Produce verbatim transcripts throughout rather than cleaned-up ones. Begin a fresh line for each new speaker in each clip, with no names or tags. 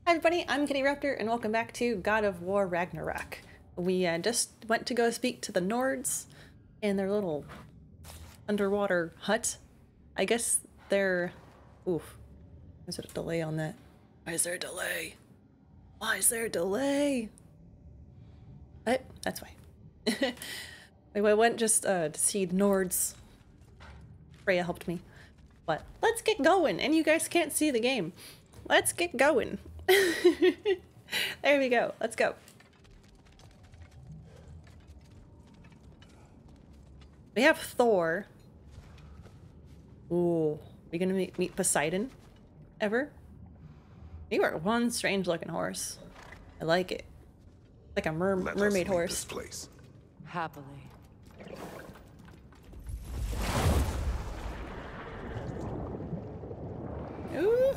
Hi everybody, I'm Kitty Raptor and welcome back to God of War Ragnarok. We uh, just went to go speak to the Nords in their little underwater hut. I guess they're... Oof. There's a delay on that. Why is there a delay? Why is there a delay? What? That's why. We went just uh, to see the Nords. Freya helped me. But let's get going, and you guys can't see the game. Let's get going. There we go. Let's go. We have Thor. Ooh, we gonna meet, meet Poseidon? Ever? You are one strange looking horse. I like it. Like a mer
Let
mermaid
us leave
horse.
this place.
Happily.
Ooh.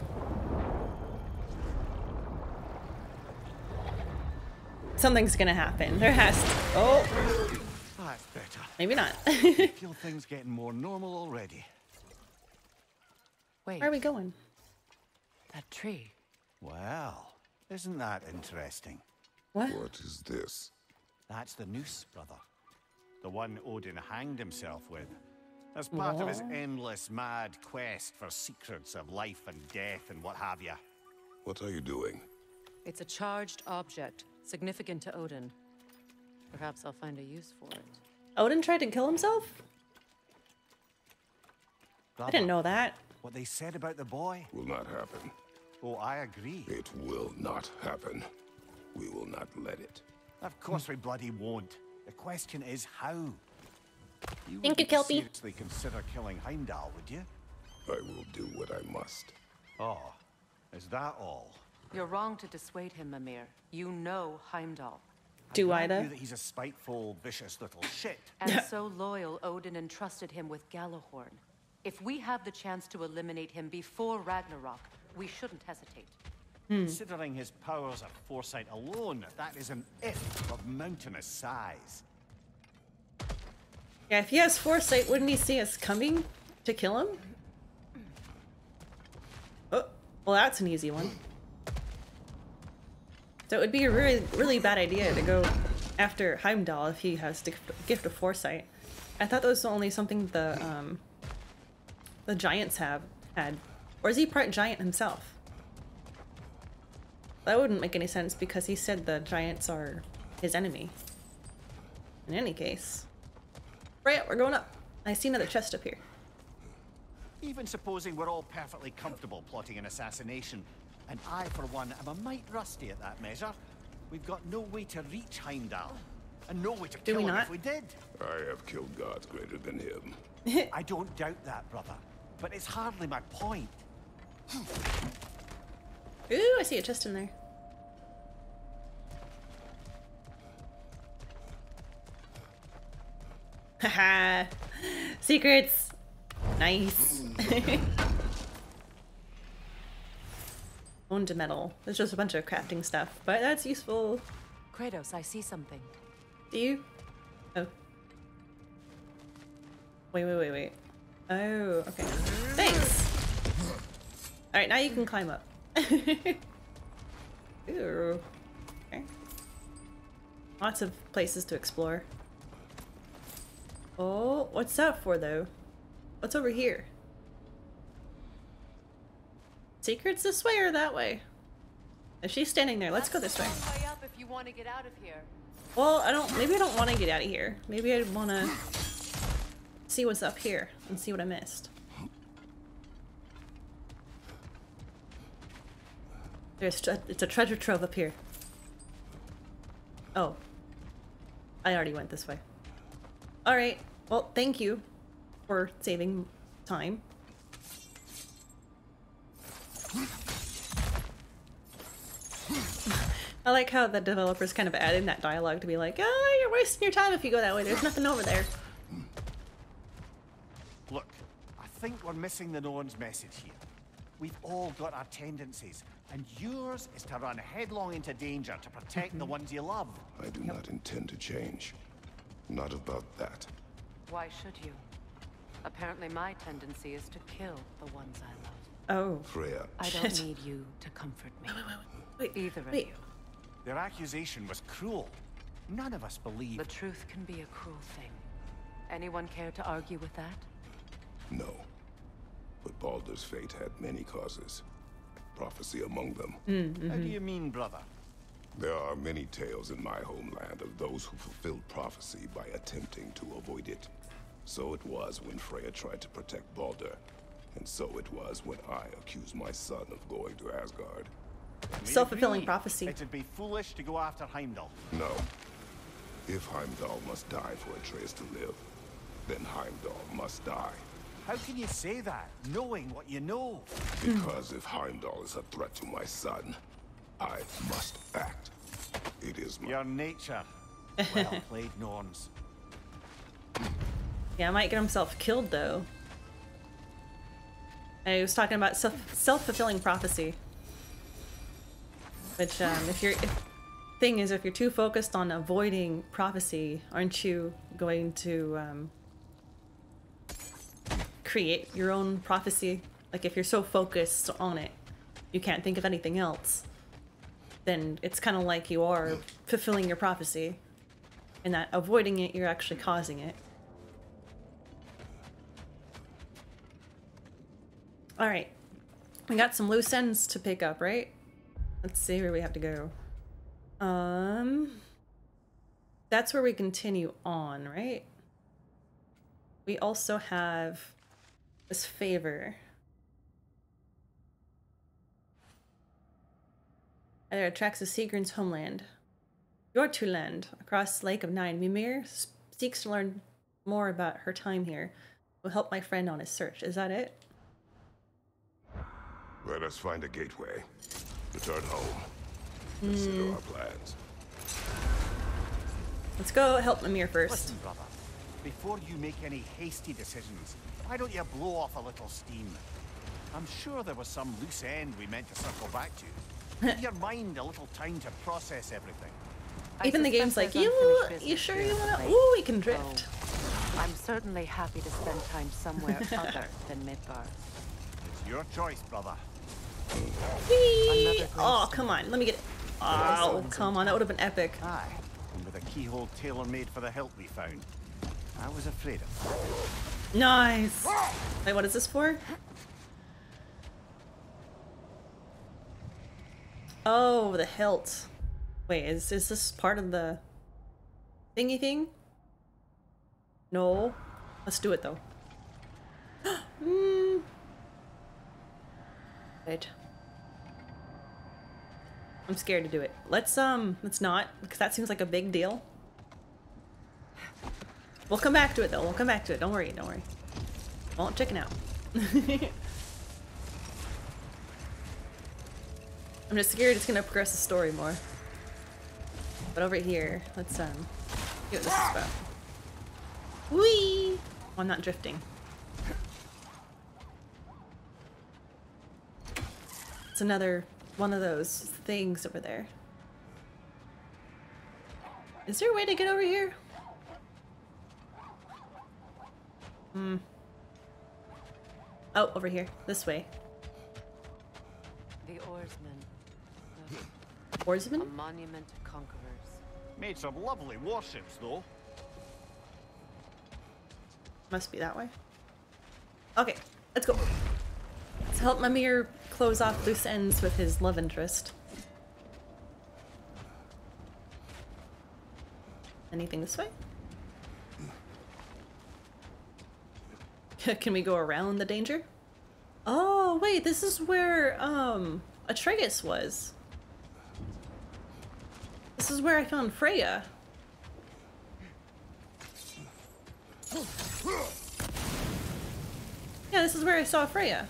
Something's gonna happen. There has to. Oh,
That's better.
maybe not.
I feel things getting more normal already.
Wait,
Where are we going?
that tree.
Well, isn't that interesting?
What?
What is this?
That's the noose, brother. The one Odin hanged himself with. As part of his
Whoa.
endless mad quest for secrets of life and death and what have you.
What are you doing?
It's a charged object, significant to Odin. Perhaps I'll find a use for it.
Odin tried to kill himself? I didn't know that.
What they said about the boy?
Will not happen.
Oh, I agree.
It will not happen. We will not let it.
Of course we bloody won't. The question is how. You
Thank you,
wouldn't
Kelpie.
seriously consider killing Heimdall, would you?
I will do what I must.
Oh, is that all?
You're wrong to dissuade him, Mimir. You know Heimdall.
Do I
grant
though?
you that he's a spiteful, vicious little shit.
And so loyal, Odin entrusted him with Gjallarhorn. If we have the chance to eliminate him before Ragnarok, we shouldn't hesitate.
Considering his powers of foresight alone, that is an if of mountainous size.
Yeah, if he has foresight, wouldn't he see us coming to kill him? Oh, well that's an easy one. So it would be a really, really bad idea to go after Heimdall if he has the gift of foresight. I thought that was only something the um, the giants have had, or is he part giant himself? That wouldn't make any sense because he said the giants are his enemy. In any case, right, we're going up. I see another chest up here.
Even supposing we're all perfectly comfortable plotting an assassination, and I, for one, am a mite rusty at that measure, we've got no way to reach Heimdall, and no way to
Do
kill
we
him
not?
if we did.
I have killed gods greater than him.
I don't doubt that, brother, but it's hardly my point.
Ooh, I see a chest in there. Haha! Secrets! Nice! Wound metal. There's just a bunch of crafting stuff, but that's useful.
Kratos, I see something.
Do you? Oh. Wait, wait, wait, wait. Oh, okay. Thanks! Alright, now you can climb up. Ooh. Okay. Lots of places to explore. Oh, what's that for though? What's over here? Secrets this way or that way? If she's standing there, let's go this way.
Way up if you want to get out of here.
Well, I don't, maybe I don't want to get out of here. Maybe I want to see what's up here and see what I missed. There's, tre- it's a treasure trove up here. Oh. I already went this way. Alright, well, thank you for saving time. I like how the developers kind of add in that dialogue to be like, oh, you're wasting your time if you go that way. There's nothing over there.
Look, I think we're missing the Norn's message here. We've all got our tendencies, and yours is to run headlong into danger to protect the ones you love.
I do not intend to change. Not about that.
Why should you? Apparently my tendency is to kill the ones I love.
Oh.
Freya,
I don't need you to comfort me.
Wait,
Either of
wait.
you.
Their accusation was cruel. None of us believe.
The truth can be a cruel thing. Anyone care to argue with that?
No. But Baldur's fate had many causes. Prophecy among them.
Mm-hmm.
How do you mean, brother?
There are many tales in my homeland of those who fulfilled prophecy by attempting to avoid it. So it was when Freya tried to protect Baldur. And so it was when I accused my son of going to Asgard.
We
Self-fulfilling
agree.
prophecy.
It'd be foolish to go after Heimdall.
No. If Heimdall must die for Atreus to live, then Heimdall must die.
How can you say that, knowing what you know?
Because if Heimdall is a threat to my son, I must act. It is my...
Your nature. Well played, Norns.
Yeah, I might get himself killed though. I was talking about self self-fulfilling prophecy. Which, um, if you're... If, thing is, if you're too focused on avoiding prophecy, aren't you going to, um... create your own prophecy? Like, if you're so focused on it, you can't think of anything else, then it's kind of like you are fulfilling your prophecy. And that avoiding it, you're actually causing it. Alright. We got some loose ends to pick up, right? Let's see where we have to go. Um... That's where we continue on, right? We also have this favor. Either attracts to Sigrun's homeland. Jortuland, across the Lake of Nine. Mimir seeks to learn more about her time here. Will help my friend on his search. Is that it?
Let us find a gateway. Return home. Consider our plans.
Let's go help Mimir first.
Listen, brother. Before you make any hasty decisions, why don't you blow off a little steam? I'm sure there was some loose end we meant to circle back to. Give your mind a little time to process everything.
I
Even the
suspect
game's like,
there's
you,
unfinished
you
business
sure
here
you
at the
wanna?
place.
Ooh, we can drift.
So, I'm certainly happy to spend time somewhere other than Midgard.
It's your choice, brother.
Whee!
Another
Oh,
glimpse.
come on. Let me get it. Oh, come on. That would have been epic.
Aye, and with a keyhole tailor-made for the hilt we found. I was afraid of it.
Nice. Wait, what is this for? Oh, the hilt. Wait, is, is this part of the thingy thing? No. Let's do it though. Hmm. Wait. I'm scared to do it. Let's um, let's not, because that seems like a big deal. We'll come back to it though. We'll come back to it. Don't worry. Don't worry. Won't chicken out. I'm just scared it's gonna progress the story more. But over here, let's um, see what this is about. Whee! Oh, I'm not drifting. It's another one of those things over there. Is there a way to get over here? Hmm. Oh, over here. This way.
The oarsmen. A
Oarsman?
monument to conquerors.
Made some lovely warships, though.
Must be that way. Okay, let's go. Let's help Mimir close off loose ends with his love interest. Anything this way? Can we go around the danger? Oh, wait, this is where, um, Atreus was. This is where I found Freya. Yeah, this is where I saw Freya.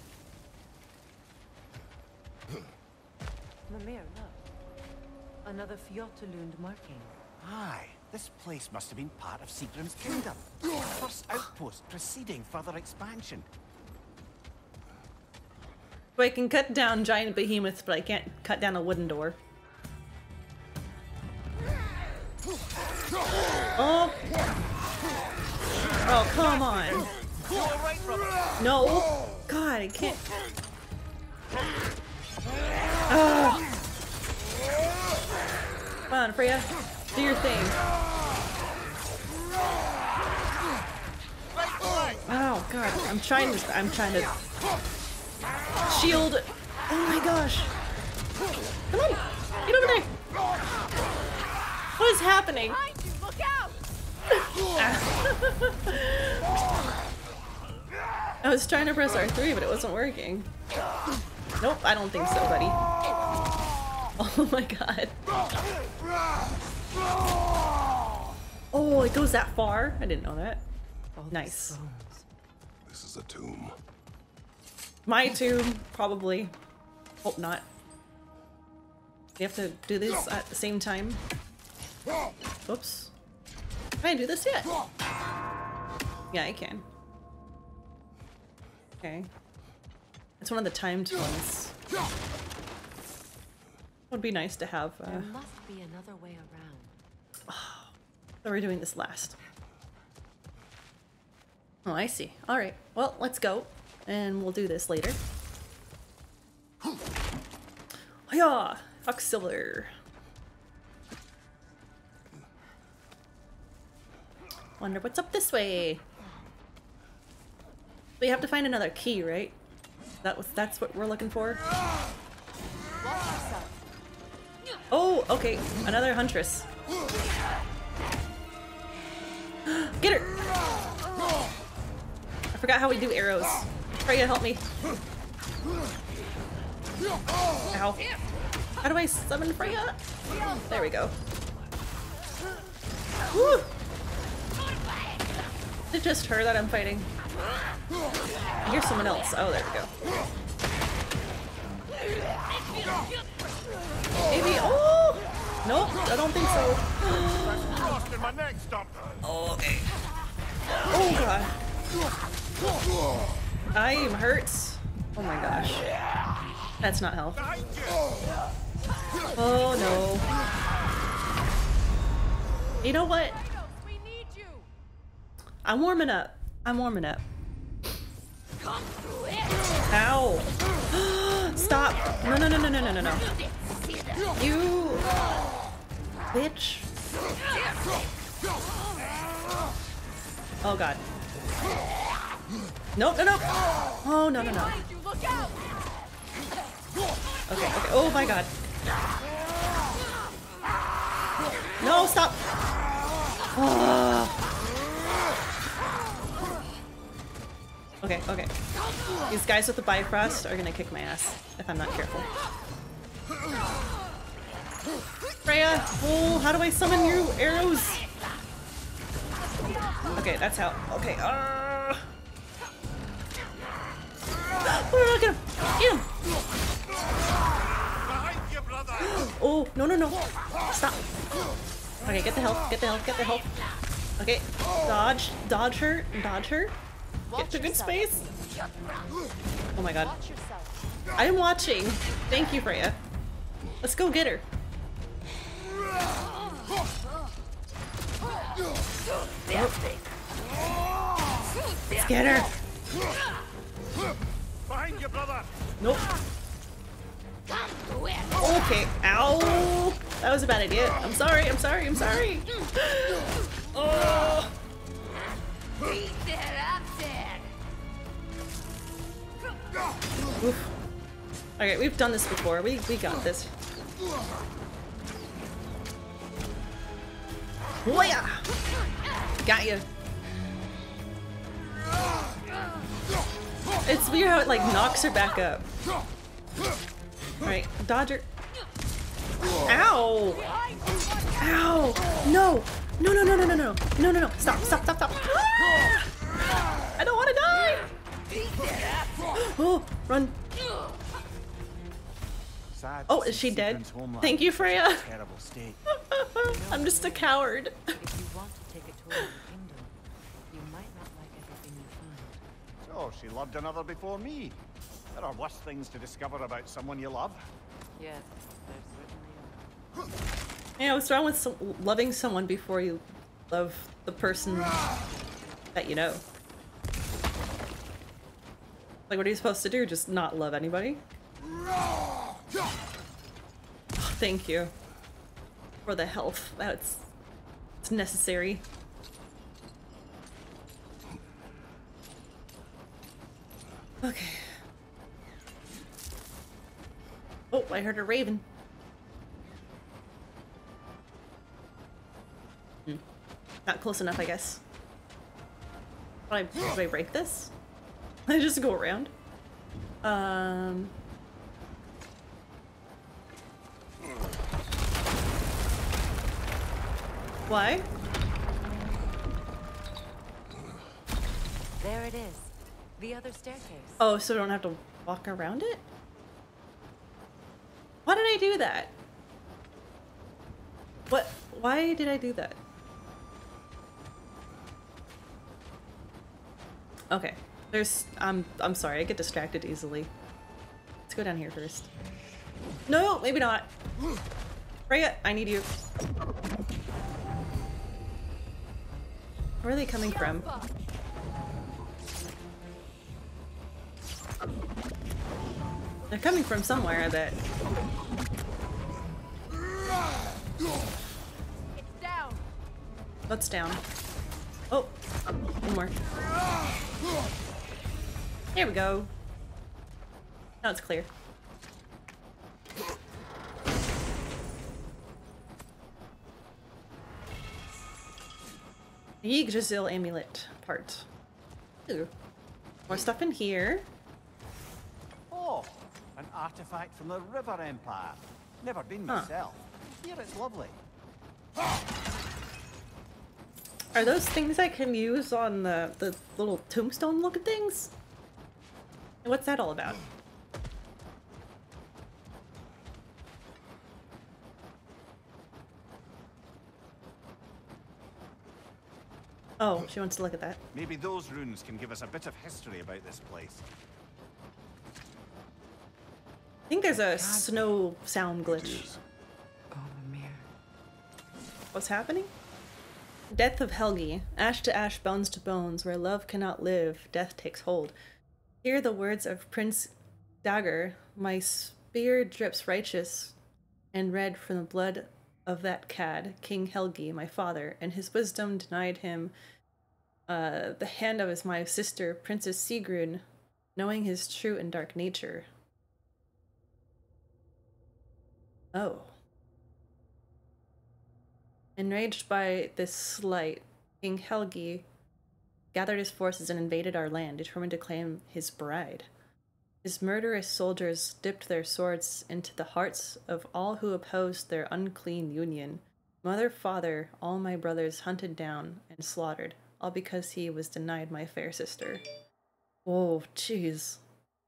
Mimir, look. Another Fjotalund marking.
Aye, this place must have been part of Sigrun's kingdom. First outpost preceding further expansion.
So I can cut down giant behemoths, but I can't cut down a wooden door. Oh! Oh, come on!
You all right, brother?
No! God, I can't. Ugh. on, Freya. Do your thing. Oh god, I'm trying to I'm trying to shield. Oh my gosh. Come on! Get over there! What is happening?
Behind you, look out!
I was trying to press R three, but it wasn't working. Nope, I don't think so, buddy. Oh my god. Oh, it goes that far? I didn't know that. Nice.
This is a tomb.
My tomb, probably. Hope not. You have to do this at the same time. Oops. Can I do this yet? Yeah, I can. Okay. It's one of the timed ones. Would be nice to have. Uh...
There must be another way around.
So we're doing this last. Oh, I see. All right. Well, let's go, and we'll do this later. Hiya! Foxsilver. Wonder what's up this way. We have to find another key, right? That was that's what we're looking for. Oh, okay. Another huntress. Get her! I forgot how we do arrows. Freya, help me. Ow. How do I summon Freya? There we go. Woo! Is it just her that I'm fighting? I hear someone else. Oh, there we go. Maybe. Oh! Nope, I don't think so. Oh, okay. Oh, God. I am hurt. Oh, my gosh. That's not health. Oh, no. You know what? I'm warming up. I'm warming up. Ow. Stop. No, no, no, no, no, no, no, no. You bitch. Oh god. Nope, no, no. Oh, no, no, no. Okay, okay. Oh my god. No, stop. Oh. Okay, okay. These guys with the Bifrost are gonna kick my ass if I'm not careful. Freya! Oh, how do I summon you? Arrows! Okay, that's how. Okay, uh... Oh, get him! Get him! Oh, no, no, no. Stop. Okay, get the health, get the health, get the health. Okay, dodge, dodge her, dodge her. Get to good space. Oh my god. I am watching. Thank you, Freya. Let's go get her. Let's get her.
Behind you, brother.
Nope. Okay. Ow. That was a bad idea. I'm sorry. I'm sorry. I'm sorry. Oh. Oof. Okay, we've done this before. We we got this. Whoa! Got you. It's weird how it like knocks her back up. Alright, Dodger. Ow! Ow! No! No, no, no, no, no, no. No, no, no. Stop, stop, stop, stop. Ah! I don't want to die! Oh, run. Oh, is she dead? Thank you, Freya.
Terrible state.
I'm just a coward.
If you want to take a tour of the kingdom, you might not like everything you find.
So, she loved another before me. There are worse things to discover about someone you love.
Yes, there certainly are.
Yeah, what's wrong with some, loving someone before you love the person that you know? Like, what are you supposed to do? Just not love anybody? Oh, thank you. for the health. That's it's necessary. Okay. Oh, I heard a raven. Hmm. Not close enough, I guess. Did I, did I break this? I just go around. Um. Why?
There it is. The other staircase.
Oh, so I don't have to walk around it? Why did I do that? What? Why did I do that? Okay. There's... I'm, I'm sorry, I get distracted easily. Let's go down here first. No, maybe not. Freya, I need you. Where are they coming from? They're coming from somewhere, I bet.
It's down.
What's down? Oh, one more. There we go. Now it's clear. Yggdrasil amulet part. Ooh. More stuff in here.
Oh, an artifact from the River Empire. Never been
Huh.
myself. Here it's lovely.
Are those things I can use on the, the little tombstone looking things? What's that all about? Oh, she wants to look at that.
Maybe those runes can give us a bit of history about this place.
I think there's a snow sound glitch.
Oh, Mimir.
What's happening? Death of Helgi. Ash to ash, bones to bones. Where love cannot live, death takes hold. Hear the words of Prince Dagger. My spear drips righteous and red from the blood of that cad, King Helgi, my father, and his wisdom denied him uh, the hand of his my sister, Princess Sigrun, knowing his true and dark nature. Oh. Enraged by this slight, King Helgi gathered his forces and invaded our land, determined to claim his bride. His murderous soldiers dipped their swords into the hearts of all who opposed their unclean union. Mother, father, all my brothers hunted down and slaughtered, all because he was denied my fair sister. Whoa, jeez.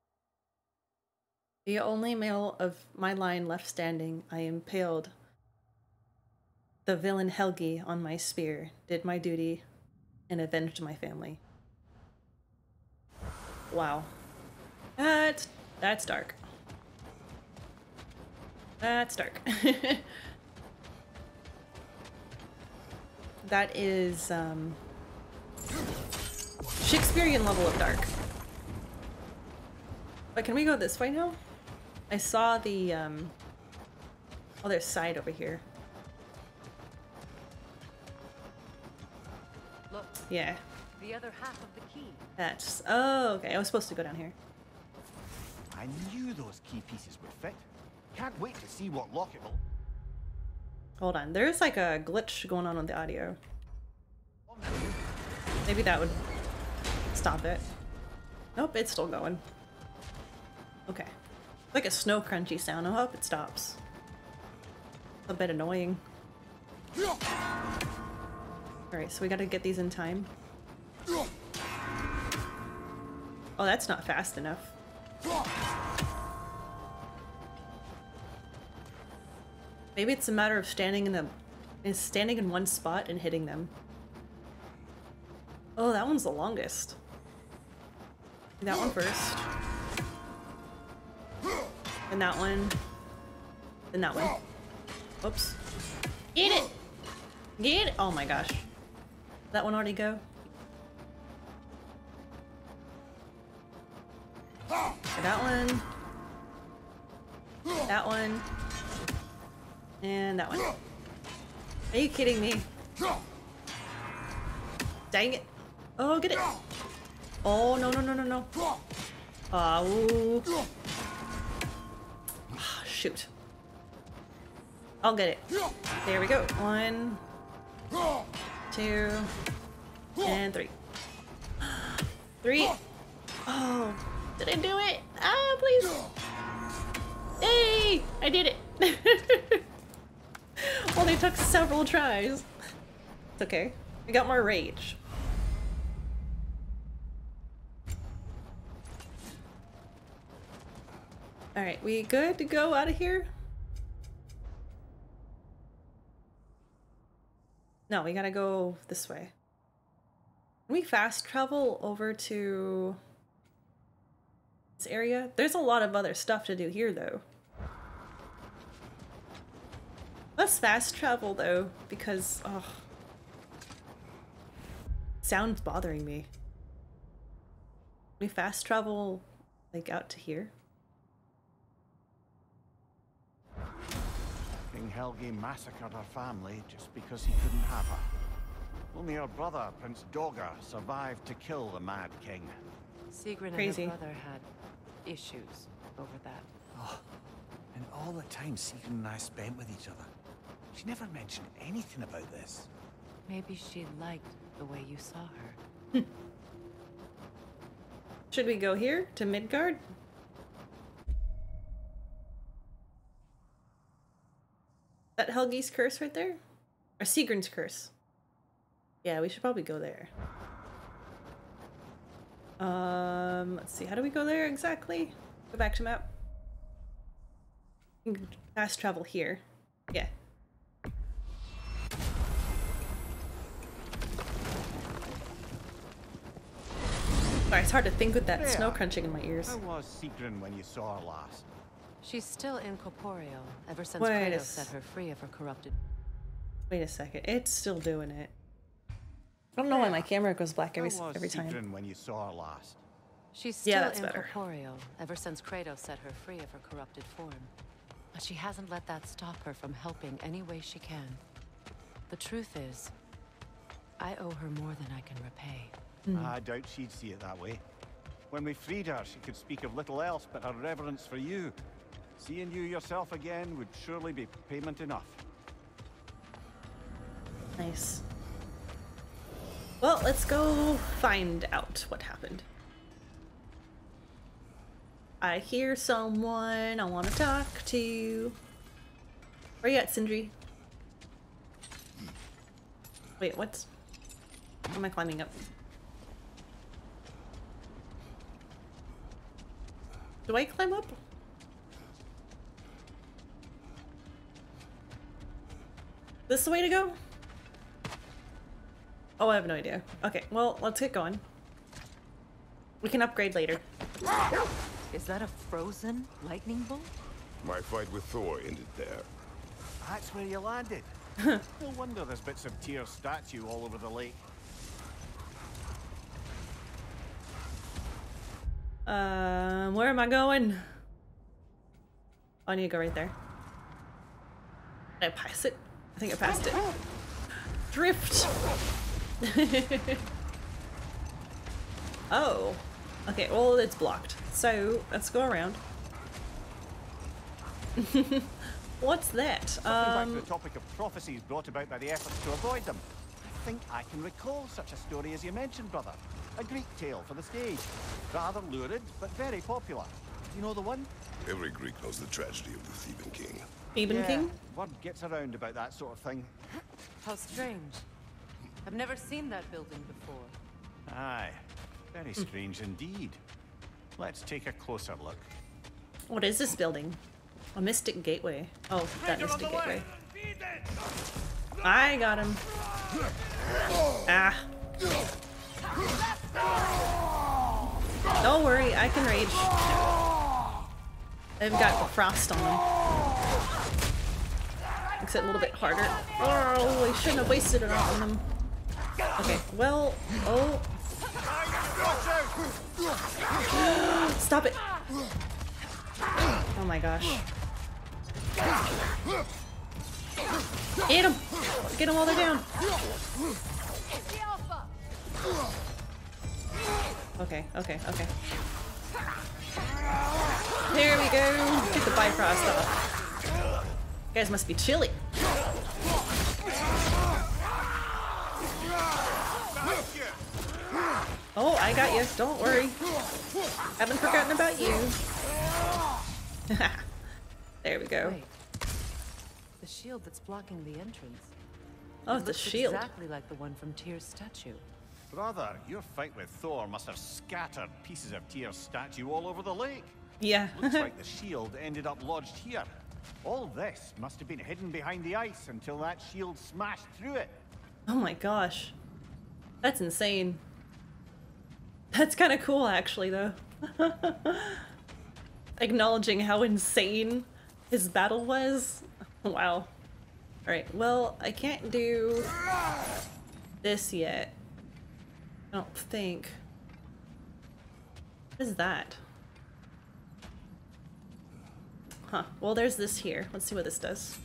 The only male of my line left standing, I impaled the villain Helgi on my spear, did my duty, and avenged my family. Wow. That's, that's dark. That's dark. That is, um, Shakespearean level of dark. But can we go this way now? I saw the, um, other side over here.
Look,
Yeah,
the other half of the key.
that's, oh, okay, I was supposed to go down here.
I knew those key pieces would fit. Can't wait to see what lock it will.
Hold on, there's like a glitch going on with the audio. Maybe that would stop it. Nope, it's still going. Okay. Like a snow crunchy sound. I hope it stops. A bit annoying. Alright, so we gotta get these in time. Oh, that's not fast enough. Maybe it's a matter of standing in the is standing in one spot and hitting them. Oh, that one's the longest. That one first. And that one. Then that one. Oops. Get it! Get it! Oh my gosh. Did that one already go? Okay, that one. That one. And that one. Are you kidding me? Dang it. Oh, get it. Oh, no, no, no, no, no. Oh. Oh, shoot. I'll get it. There we go. One, two, and three. Three. Oh, did I do it? Ah, please. Hey, I did it. Only took several tries. It's okay. We got more rage. Alright, we good to go out of here? No, we gotta go this way. Can we fast travel over to this area? There's a lot of other stuff to do here, though. Let's fast travel, though, because, oh, sound's bothering me. We fast travel, like, out to here?
King Helgi massacred her family just because he couldn't have her. Only her brother, Prince Dogger, survived to kill the Mad King.
Sigrun
Crazy.
and her brother had issues over that.
Oh, and all the time Sigrun and I spent with each other, she never mentioned anything about this.
Maybe she liked the way you saw her.
Should we go here to Midgard? That Helgi's curse right there? Or Sigrun's curse? Yeah, we should probably go there. Um, let's see, how do we go there exactly? Go back to map. We can fast travel here. Yeah. Sorry, it's hard to think with that
There.
snow crunching in my ears.
How was Sigrun when you saw her last?
She's still incorporeal, ever since
Wait a
Kratos
s-
set her free of her corrupted...
Wait a second, it's still doing it. I don't know why my camera goes black every,
How was
every time.
Sigrun when you saw her last?
She's still
Yeah, that's better.
incorporeal, ever since Kratos set her free of her corrupted form. But she hasn't let that stop her from helping any way she can. The truth is, I owe her more than I can repay.
I doubt she'd see it that way. When we freed her, she could speak of little else but her reverence for you. Seeing you yourself again would surely be payment enough.
Nice. Well, let's go find out what happened. I hear someone I want to talk to. Where you at, Sindri? Wait, what's... How am I climbing up? Do I climb up? This the way to go? Oh, I have no idea. Okay, well, let's get going. We can upgrade later.
Is that a frozen lightning bolt?
My fight with Thor ended there.
That's where you landed. No wonder there's bits of Tyr's statue all over the lake.
Um, where am I going? Oh, I need to go right there. Did I pass it? I think I passed it. Drift! Oh. Okay, well, it's blocked. So, let's go around. What's that?
Something back to
Um,
the topic of prophecies brought about by the efforts to avoid them. I think I can recall such a story as you mentioned, brother. A Greek tale for the stage. Rather lurid, but very popular. You know the one?
Every Greek knows the tragedy of the Theban king.
Theban King?
Word gets around about that sort of thing.
How strange. I've never seen that building before.
Aye. Very strange indeed. Let's take a closer look.
What is this building? A Mystic Gateway. Oh, that Mystic Gateway. I got him. Ah. Don't worry, I can rage. They've got the frost on them. Makes it a little bit harder. Oh, I shouldn't have wasted it on them. Okay, well, oh. Stop it. Oh my gosh. Hit him. Get them while they're down. Okay, okay, okay. There we go. Get the Bifrost off. You guys must be chilly. Oh, I got you. Don't worry. Haven't forgotten about you. There we go.
Wait. The shield that's blocking the entrance.
Oh,
It
the
looks
shield.
exactly like the one from Tyr's statue.
Brother, your fight with Thor must have scattered pieces of Tyr's statue all over the lake.
Yeah.
Looks like the shield ended up lodged here. All this must have been hidden behind the ice until that shield smashed through it.
Oh my gosh. That's insane. That's kind of cool, actually, though. Acknowledging how insane his battle was. Wow. Alright, well, I can't do this yet. I don't think. What is that? Huh. Well, there's this here. Let's see what this does.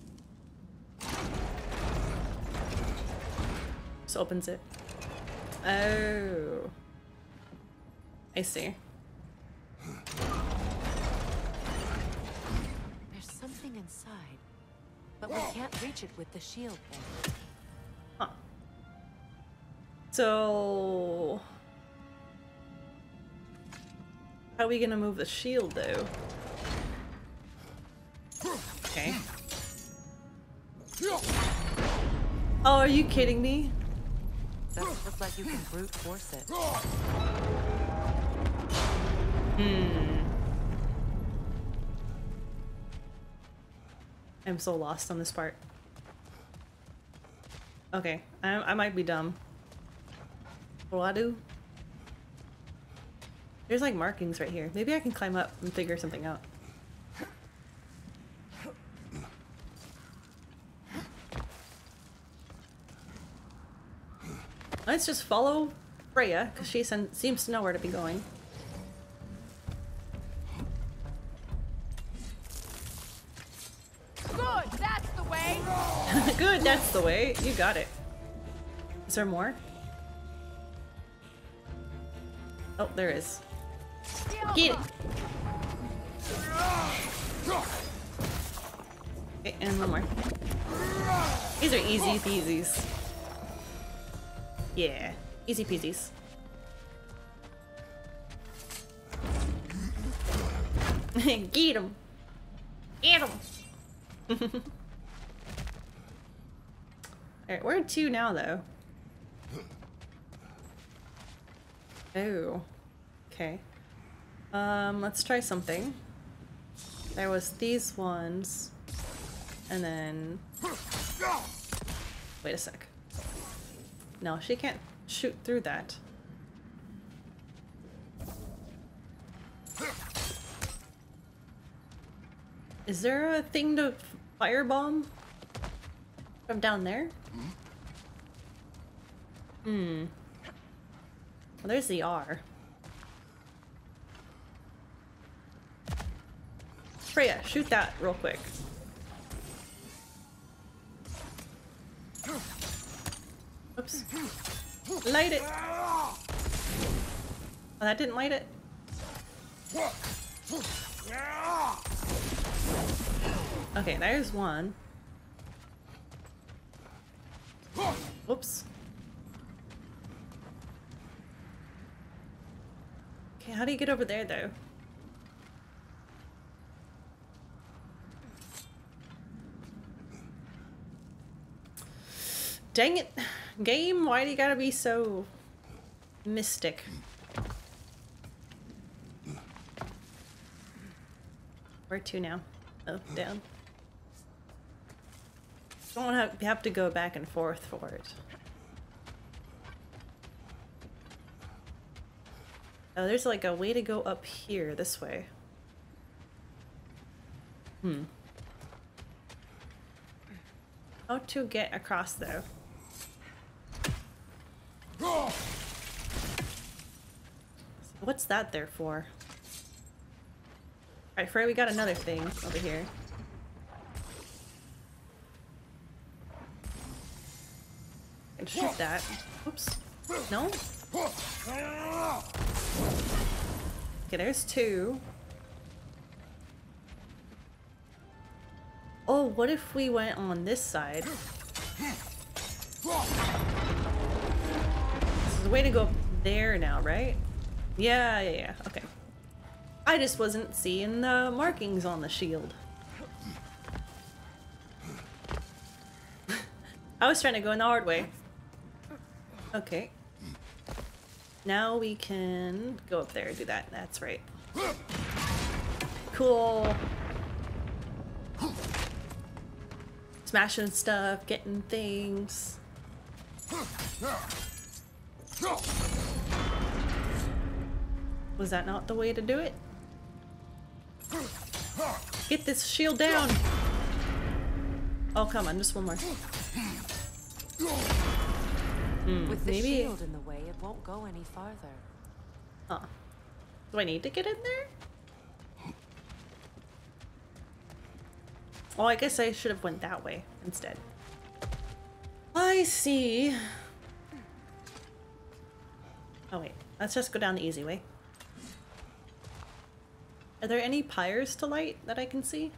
Just opens it. Oh. I see.
There's something inside, but we can't reach it with the shield thing.
Huh. So... how are we gonna move the shield, though? Okay. Oh, are you kidding me?
Doesn't look like you can brute force it.
Hmm. I'm so lost on this part. Okay, I, I might be dumb. What do I do? There's like markings right here. Maybe I can climb up and figure something out. Let's just follow Freya, because she sen seems to know where to be going.
Good, that's the way.
Good, that's the way. You got it. Is there more? Oh, there is. Get it! Okay, and one more. These are easy peasies. Yeah, easy peasies. Get him! Get him! Alright, we're at two now, though. Oh. Okay. Um, let's try something. There was these ones. And then... wait a sec. No, she can't shoot through that. Is there a thing to firebomb from down there? Hmm. Well, there's the R. Freya, shoot that real quick. Oops. Light it! Oh, that didn't light it? Okay, there's one. Whoops. Okay, how do you get over there, though? Dang it. Game, why do you gotta be so mystic? Where to now? Oh, down. Don't have, have to go back and forth for it. Oh, there's like a way to go up here, this way. Hmm. How to get across, though? What's that there for? Alright, Frey, we got another thing over here. And shoot that. Oops. No? Okay, there's two. Oh, what if we went on this side? This is a way to go up there now, right? Yeah, yeah, yeah. Okay. I just wasn't seeing the markings on the shield. I was trying to go in the hard way. Okay. Now we can go up there and do that. That's right. Cool. Smashing stuff, getting things. Was that not the way to do it? Get this shield down! Oh, come on, just one more. Hmm,
With the
maybe...
shield in the way, it won't go any farther.
Huh. Do I need to get in there? Oh, I guess I should have went that way instead. I see. Oh wait, let's just go down the easy way. Are there any pyres to light that I can see?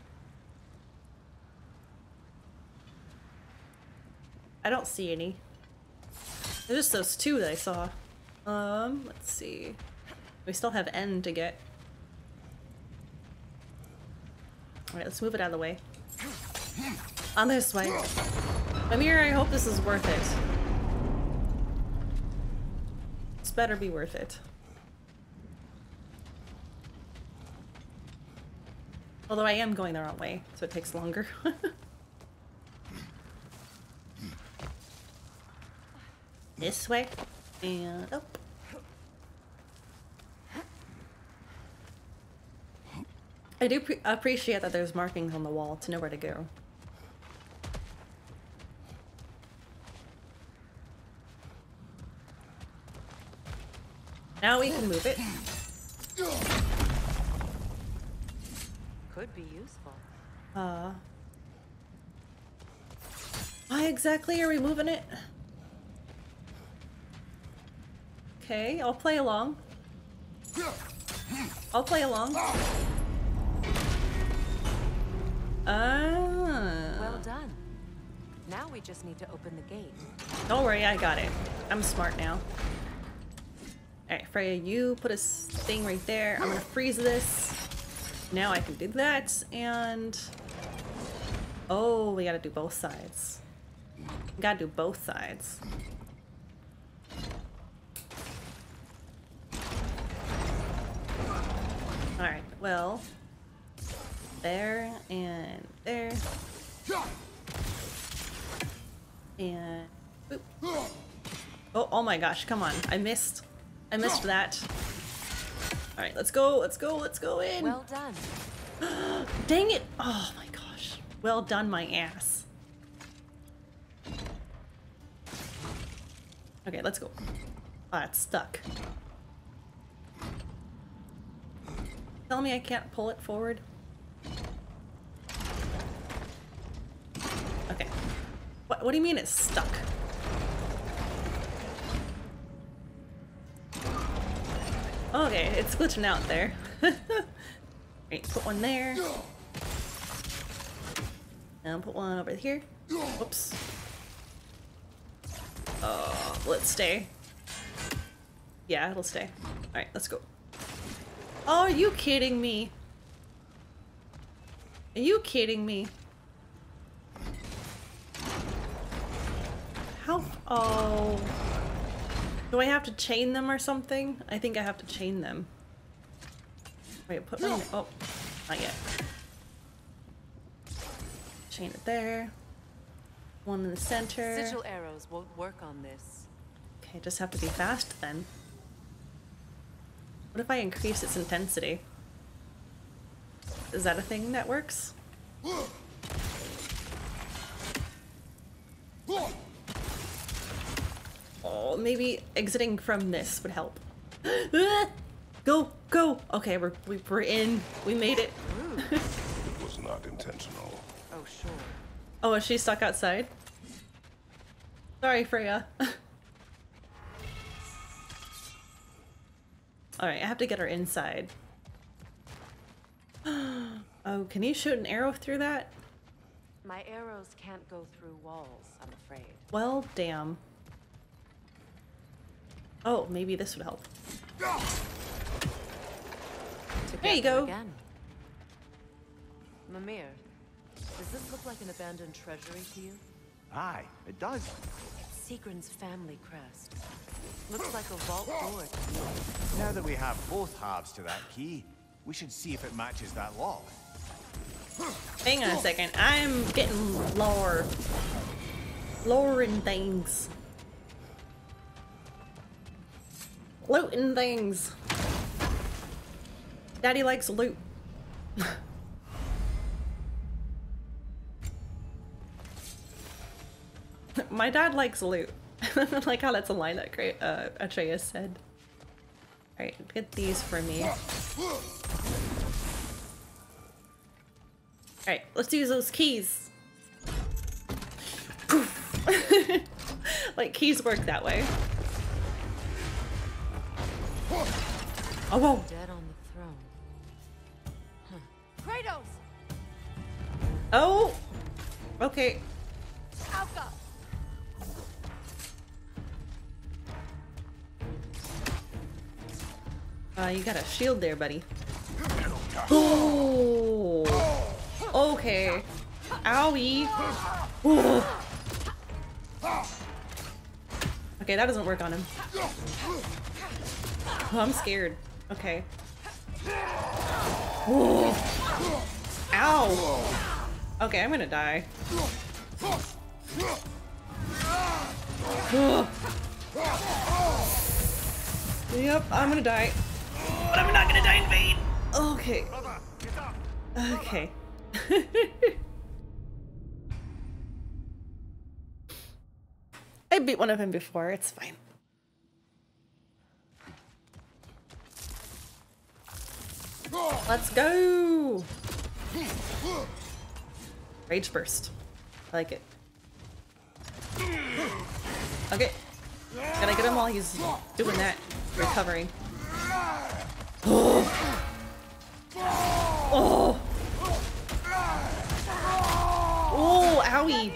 I don't see any. There's just those two that I saw. Um, let's see. We still have N to get. Alright, let's move it out of the way. On this way. Amir, I hope this is worth it. This better be worth it. Although I am going the wrong way, so it takes longer. This way. And up. I do pre appreciate that there's markings on the wall to know where to go. Now we can move it.
Could be useful.
Uh, why exactly are we moving it? Okay, I'll play along. I'll play along. Ah.
Well done. Now we just need to open the gate.
Don't worry, I got it. I'm smart now. Alright, Freya, you put a thing right there. I'm gonna freeze this. Now I can do that, and... Oh, we gotta do both sides. We gotta do both sides. Alright, well... There, and there. And... Oop. Oh, oh my gosh, come on. I missed. I missed that. Alright, let's go, let's go, let's go in!
Well done.
Dang it! Oh my gosh. Well done, my ass. Okay, let's go. Oh, it's stuck. Tell me I can't pull it forward. Okay. What, what do you mean it's stuck? Okay, it's glitching out there. Right, put one there. And put one over here. Whoops. Uh, let's stay. Yeah, it'll stay. Alright, let's go. Oh, are you kidding me? Are you kidding me? How? Oh. Do I have to chain them or something? I think I have to chain them. Wait, put one. Oh, not yet. Chain it there. One in the center.
Sigil arrows won't work on this.
Okay, just have to be fast then. What if I increase its intensity? Is that a thing that works? Oh, maybe exiting from this would help. Go, go! Okay, we're, we, we're in. We made it.
It was not intentional.
Oh, sure.
Oh, is she stuck outside? Sorry, Freya. Alright, I have to get her inside. Oh, can you shoot an arrow through that?
My arrows can't go through walls, I'm afraid.
Well, damn. Oh, maybe this would help. There you go.
Again. Mimir, does this look like an abandoned treasury to you?
Aye, it does.
It's Sigrun's family crest. Looks like a vault door to me.
Now that we have both halves to that key, we should see if it matches that lock.
Hang on a second. I'm getting lower. Lowering things. Looting things. Daddy likes loot. My dad likes loot. I like how that's a line that Cra uh, Atreus said. Alright, get these for me. Alright, let's use those keys. Like, keys work that way. Oh, whoa.
Dead on the throne. Huh. Kratos!
Oh! Okay.
Alka!
Uh, you got a shield there, buddy. Oh! Okay. Owie! Ooh. Okay, that doesn't work on him. Oh, I'm scared. Okay. Ooh. Ow! Okay, I'm gonna die. Yep, I'm gonna die. But I'm not gonna die in vain! Okay. Okay. I beat one of him before, it's fine. Let's go! Rage burst. I like it. Okay. Gotta get him while he's doing that. Recovering. Oh! Oh! Oh, owie!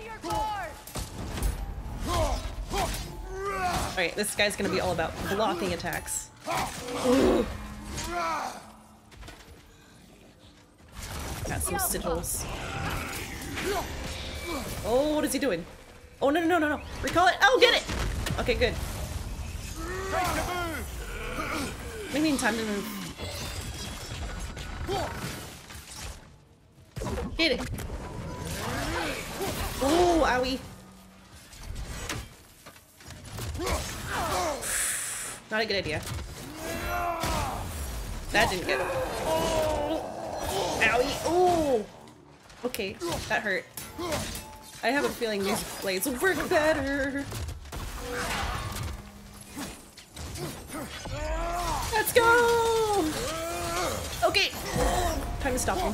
Alright, this guy's gonna be all about blocking attacks. Ooh. Got some sigils. Oh, what is he doing? Oh, no, no, no, no, no. Recall it. Oh, get it! Okay, good. What do you mean time to move? Get it. Oh, owie. Not a good idea. That didn't get him. Oh, owie. Oh. Okay, that hurt. I have a feeling these blades will work better. Let's go! Okay, time to stop him.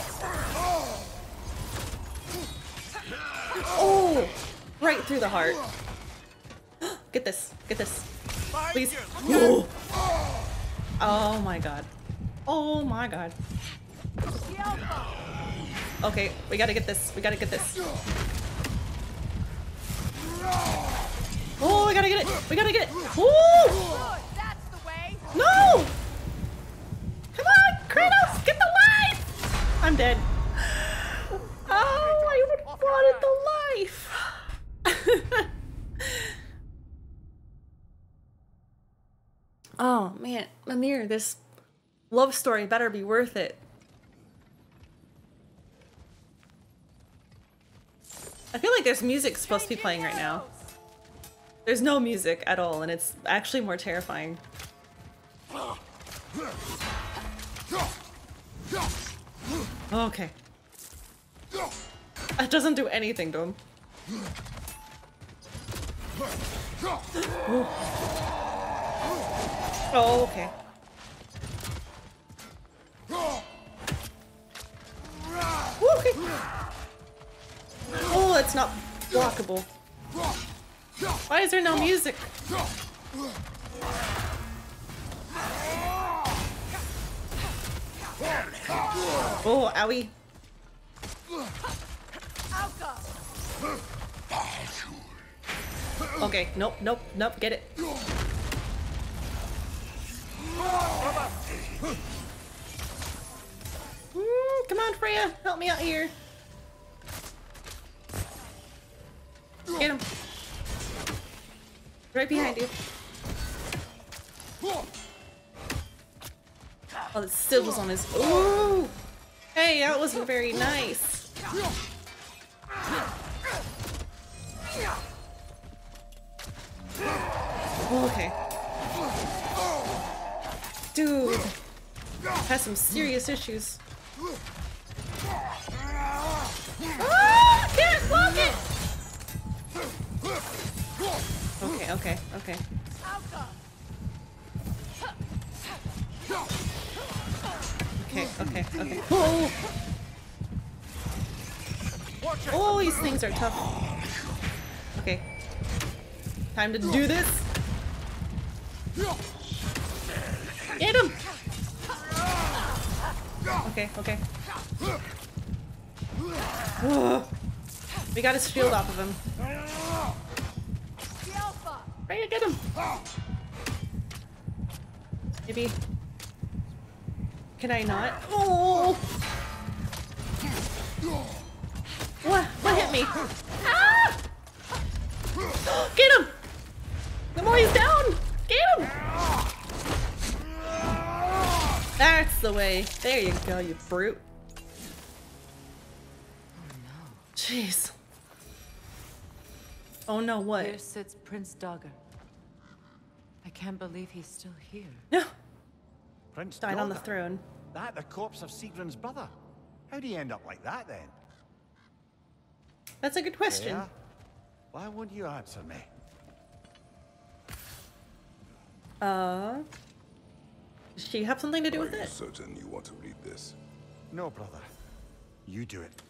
Oh, right through the heart. Get this, get this, please. Oh, oh my god. Oh my god. Okay, we gotta get this. We gotta get this. Oh, we gotta get it. We gotta get it. Oh! No! Come on, Kratos, get the life! I'm dead. Oh, I would wanted the life. Oh man, Mimir, this love story better be worth it. I feel like there's music supposed to be playing right now. There's no music at all, and it's actually more terrifying. Okay. That doesn't do anything to him. Oh, okay. Okay. Oh, it's not blockable. Why is there no music? Oh, owie. Okay, nope, nope, nope, get it. Mm, come on, Freya, help me out here. Get him. Right behind you. Oh, the sigils on his. Ooh! Hey, that wasn't very nice. Okay. Dude has some serious issues. Ah, can't block it! Okay, okay, okay. Okay, okay, okay. Oh! Oh, these things are tough. Okay. Time to do this. Get him! Okay, okay. Whoa. We got his shield off of him. Freya, get him! Maybe. Can I not? Oh! What? What hit me? Ah! Get him! The more he's down! Get him! That's the way. There you go, you brute.
Oh no.
Jeez. Oh no, what?
Here sits Prince Dagr. I can't believe he's still here.
No!
Prince
Died on the
Dagr?
throne.
That the corpse of Sigrun's brother. How do you end up like that then?
That's a good question.
Yeah? Why won't you answer me?
Uh... Does she have something to do
Are
with
you
it?
certain you want to read this?
No, brother. You do it.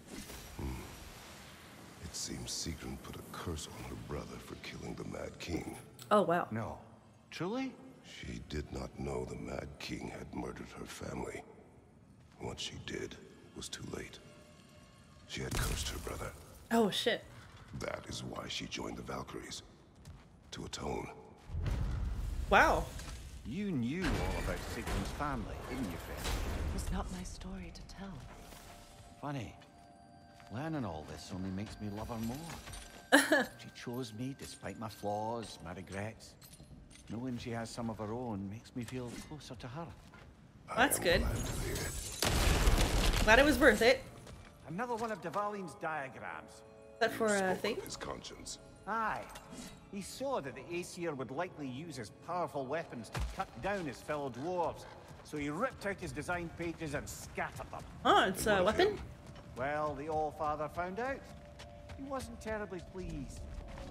It seems Sigrun put a curse on her brother for killing the Mad King.
Oh, wow.
No. Truly?
She did not know the Mad King had murdered her family. What she did was too late. She had cursed her brother.
Oh, shit.
That is why she joined the Valkyries. To atone.
Wow.
You knew all about Sigrun's family, didn't you, Fred?
It was not my story to tell.
Funny. Learning all this only makes me love her more. She chose me despite my flaws, my regrets. Knowing she has some of her own makes me feel closer to her.
That's
I am
good.
glad to hear it.
Glad it was worth it.
Another one of Dvalin's diagrams.
Is that for
He
a
spoke
thing?
of his conscience.
Aye. He saw that the Aesir would likely use his powerful weapons to cut down his fellow dwarves. So he ripped out his design pages and scattered them.
Oh, it's a
What of
weapon?
him?
Well, the All-Father found out. He wasn't terribly pleased.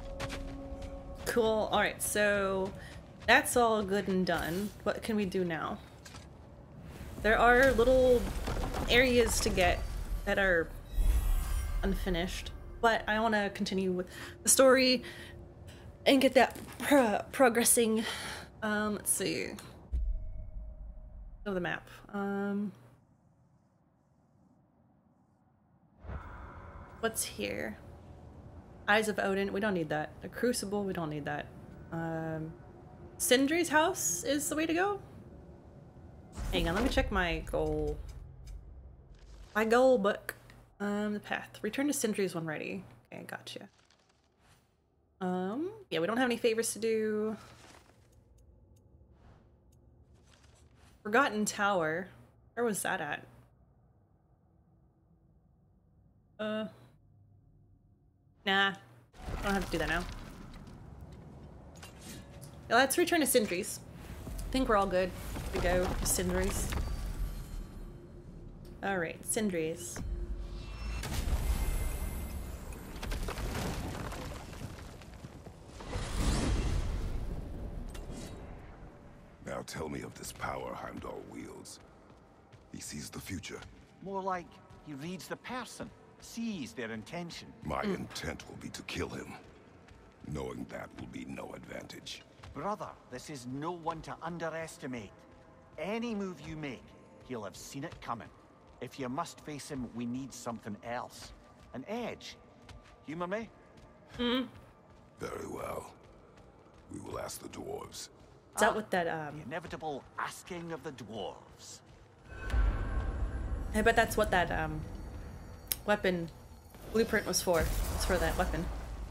Cool. Alright, so that's all good and done. What can we do now? There are little areas to get that are unfinished, but I want to continue with the story and get that pro progressing. Um, let's see. Oh, the map. Um, what's here? Eyes of Odin. We don't need that. The Crucible. We don't need that. Um, Sindri's house is the way to go. Hang on. Let me check my goal. My goal book. Um, the path. Return to Sindri's when ready. Okay, gotcha. Um, yeah, we don't have any favors to do. Forgotten Tower. Where was that at? Uh. Nah. I don't have to do that now. Yeah, let's return to Sindri's. I think we're all good to go to Sindri's. Alright, Sindri's.
Now tell me of this power Heimdall wields. He sees the future.
More like he reads the person, sees their intention.
My intent will be to kill him. Knowing that will be no advantage.
Brother, this is no one to underestimate. Any move you make, he'll have seen it coming. If you must face him, we need something else. An edge. Humor me?
Hmm.
Very well. We will ask the dwarves.
Is that what that, um...
The inevitable asking of the dwarves.
I bet that's what that, um... weapon blueprint was for. It's for that weapon.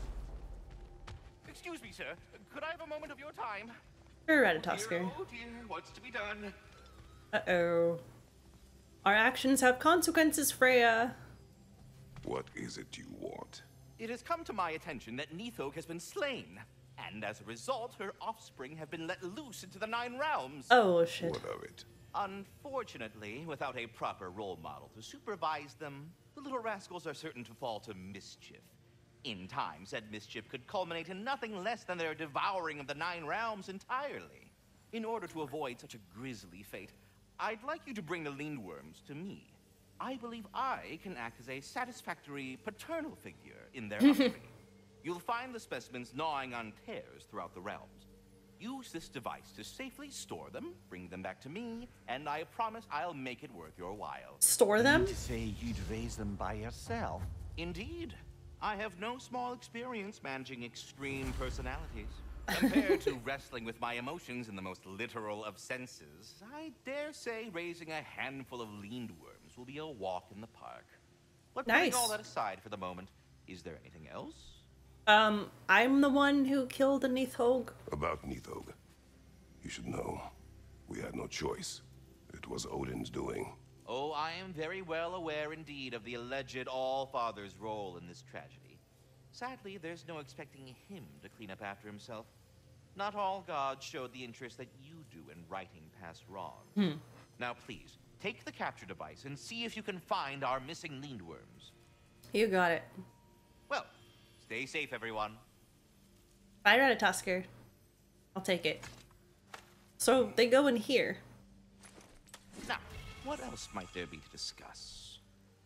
Excuse me, sir. Could I have a moment of your time?
Sure, Ratatoskr.
Dear, oh dear, what's to be done?
Uh-oh. Our actions have consequences, Freya.
What is it you want?
It has come to my attention that Nithog has been slain, and as a result, her offspring have been let loose into the Nine Realms.
Oh, shit.
What of it?
Unfortunately, without a proper role model to supervise them, the little rascals are certain to fall to mischief. In time, said mischief could culminate in nothing less than their devouring of the Nine Realms entirely. In order to avoid such a grisly fate, I'd like you to bring the Lindworms to me. I believe I can act as a satisfactory paternal figure in their upbringing. You'll find the specimens gnawing on tears throughout the realms. Use this device to safely store them, bring them back to me, and I promise I'll make it worth your while.
Store them?
To say you'd raise them by yourself?
Indeed. I have no small experience managing extreme personalities. Compared to wrestling with my emotions in the most literal of senses, I dare say raising a handful of Lindworms will be a walk in the park. But
Nice.
putting all that aside for the moment, is there anything else?
Um, I'm the one who killed the Nithog.
About Nithog. You should know. We had no choice. It was Odin's doing.
Oh, I am very well aware indeed of the alleged All-Father's role in this tragedy. Sadly, there's no expecting him to clean up after himself. Not all gods showed the interest that you do in righting past wrongs.
Hmm.
Now please, take the capture device and see if you can find our missing Lindworms.
You got it.
Well, stay safe, everyone.
Bye, Ratatoskr. I'll take it. So, they go in here.
Now, what else might there be to discuss?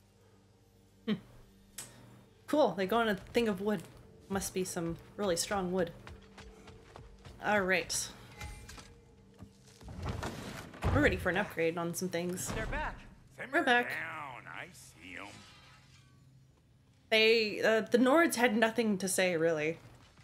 Cool, they go in a thing of wood. Must be some really strong wood. Alright. We're ready for an upgrade on some things.
They're back.
We're back.
Down. I see them.
They, uh, the Nords had nothing to say, really.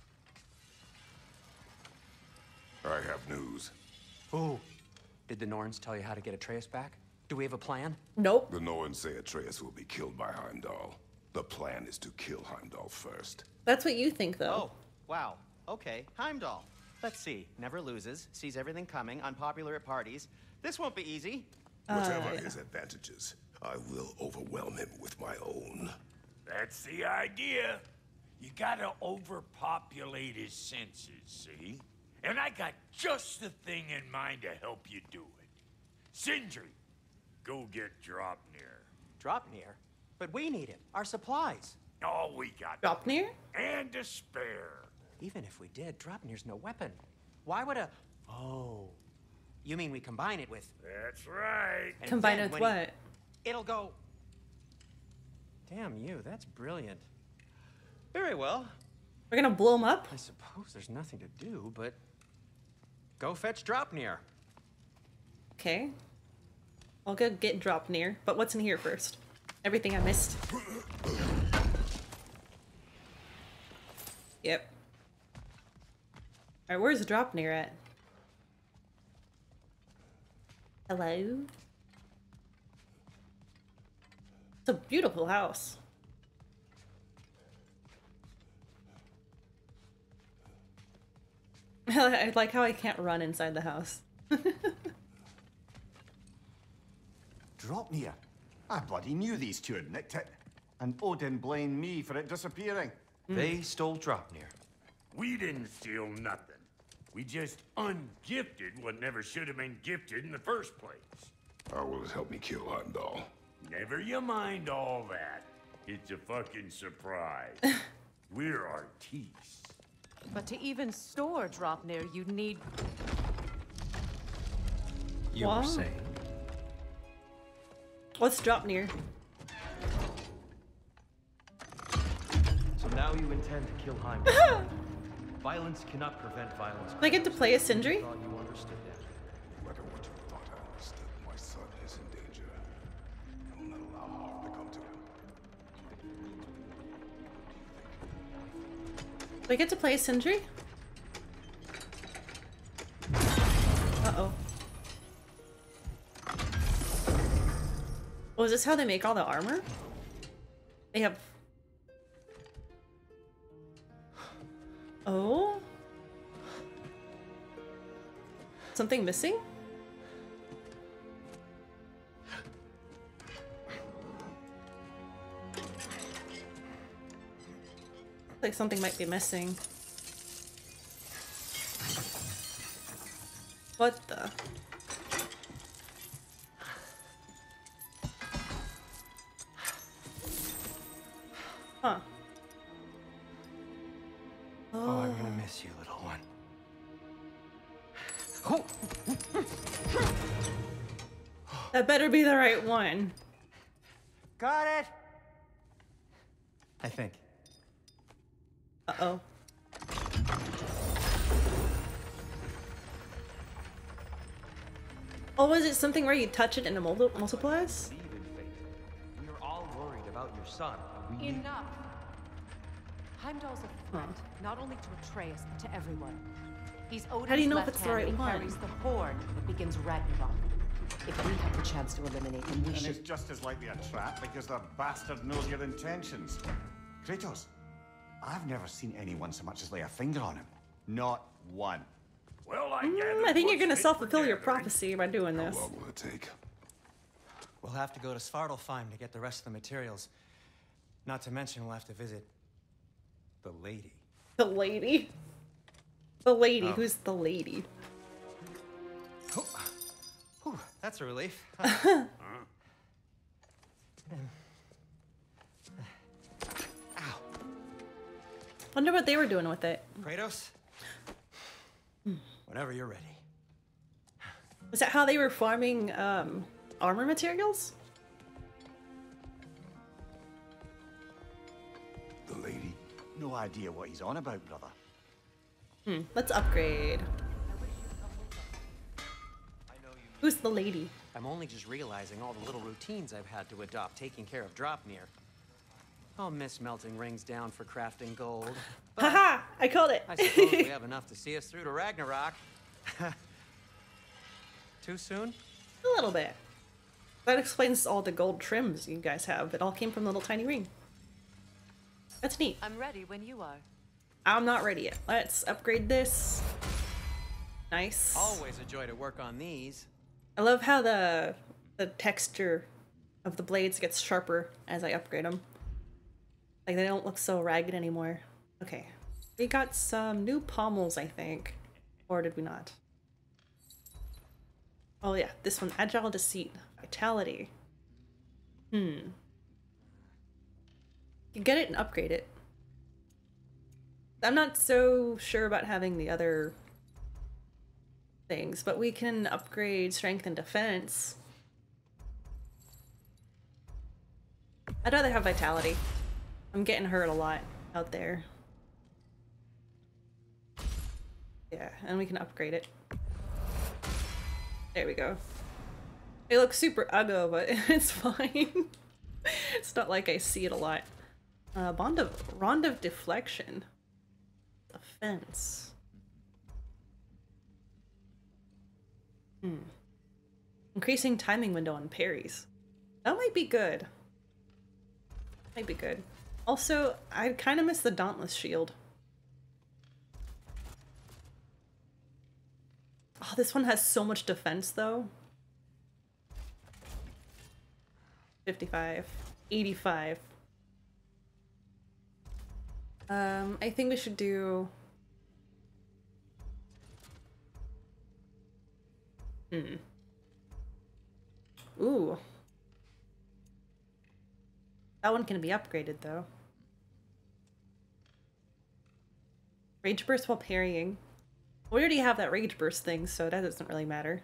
I have news.
Oh, did the Norns tell you how to get Atreus back? Do we have a plan?
Nope.
The Norns say Atreus will be killed by Heimdall. The plan is to kill Heimdall first.
That's what you think, though.
Oh, wow. Okay, Heimdall. Let's see. Never loses, sees everything coming, unpopular at parties. This won't be easy.
Whatever
yeah.
his advantages, I will overwhelm him with my own.
That's the idea. You gotta overpopulate his senses, see? And I got just the thing in mind to help you do it. Sindri, go get Dropnir.
Dropnir? But we need him. Our supplies.
All we got.
Dropnir?
And to spare.
Even if we did, Dropnir's no weapon. Why would a... Oh. You mean we combine it with...
That's right.
and
Combine
then
with
when he-
what?
It'll go... Damn you, that's brilliant.
Very well.
We're gonna blow him up?
I suppose there's nothing to do, but... Go fetch Dropnir.
Okay. I'll go get Dropnir, but what's in here first? Everything I missed. Yep. Alright, where's Dropnir at? Hello? It's a beautiful house. I like how I can't run inside the house.
Dropnir. I bloody knew these two had nicked it. And Odin blamed me for it disappearing.
They stole Dropnir.
We didn't steal nothing. We just ungifted what never should have been gifted in the first place.
How will it help me kill Heimdall?
Never you mind all that. It's a fucking surprise. We're artistes.
But to even store Dropnir, you'd need...
You
Wow.
were saying?
What's Dropnir?
So now you intend to kill Heimdall. Violence cannot prevent violence.
I get to play a Sindri?
Thought you understood that.
No matter what you thought I understood, my son is in danger. I will not allow harm to come to him.
Do I get to play a Sindri? Uh-oh. Oh, is this how they make all the armor? They have... Oh? Something missing? Like something might be missing. What the? Huh.
Oh, I'm gonna miss you, little one.
That better be the right one.
Got it! I think.
Uh-oh. Oh, was it something where you touch it and it mul multiplies?
Believe in fate. We are all worried about your son. We need
Enough. Heimdall's a threat, not only to Atreus, but to everyone. He's Odin's
How do you know if
left
it's the
hand,
right
and he
one?
carries the horn that begins Ragnarok. If we have the chance to eliminate him, we
And
should.
it's just as likely a trap because the bastard knows your intentions. Kratos, I've never seen anyone so much as lay a finger on him. Not one.
Well, I
Mm,
gather
I think you're
what's
gonna
fit
self-fulfill
for
your
gathering.
prophecy by doing
How
this.
long will it take?
We'll have to go to Svartalfheim to get the rest of the materials. Not to mention we'll have to visit the lady.
The lady? The lady?
Oh.
Who's the lady?
Whew, that's a relief. Ow.
Wonder what they were doing with it.
Kratos? Whenever you're ready.
Was that how they were farming um, armor materials?
The lady?
No idea what he's on about, brother.
Hmm, let's upgrade. Who's the lady?
I'm only just realizing all the little routines I've had to adopt taking care of Dropnir. I'll miss melting rings down for crafting gold. But
Haha! I called it!
I suppose we have enough to see us through to Ragnarok. Too soon?
A little bit. That explains all the gold trims you guys have. It all came from the little tiny ring. That's neat.
I'm ready when you are.
I'm not ready yet. Let's upgrade this. Nice.
Always a joy to work on these.
I love how the the texture of the blades gets sharper as I upgrade them. Like they don't look so ragged anymore. Okay. We got some new pommels, I think. Or did we not? Oh yeah, this one. Agile Deceit. Vitality. Hmm. You get it and upgrade it. I'm not so sure about having the other things, but we can upgrade strength and defense. I'd rather have vitality. I'm getting hurt a lot out there. Yeah, and we can upgrade it. There we go. It looks super uggo, but it's fine. It's not like I see it a lot. Uh, bond of Rond of Deflection. Offense. Hmm. Increasing timing window on parries. That might be good. Might be good. Also, I kind of miss the Dauntless Shield. Oh, this one has so much defense though. fifty-five. eighty-five. Um, I think we should do... Hmm. Ooh. That one can be upgraded though. Rage burst while parrying. We already have that rage burst thing, so that doesn't really matter.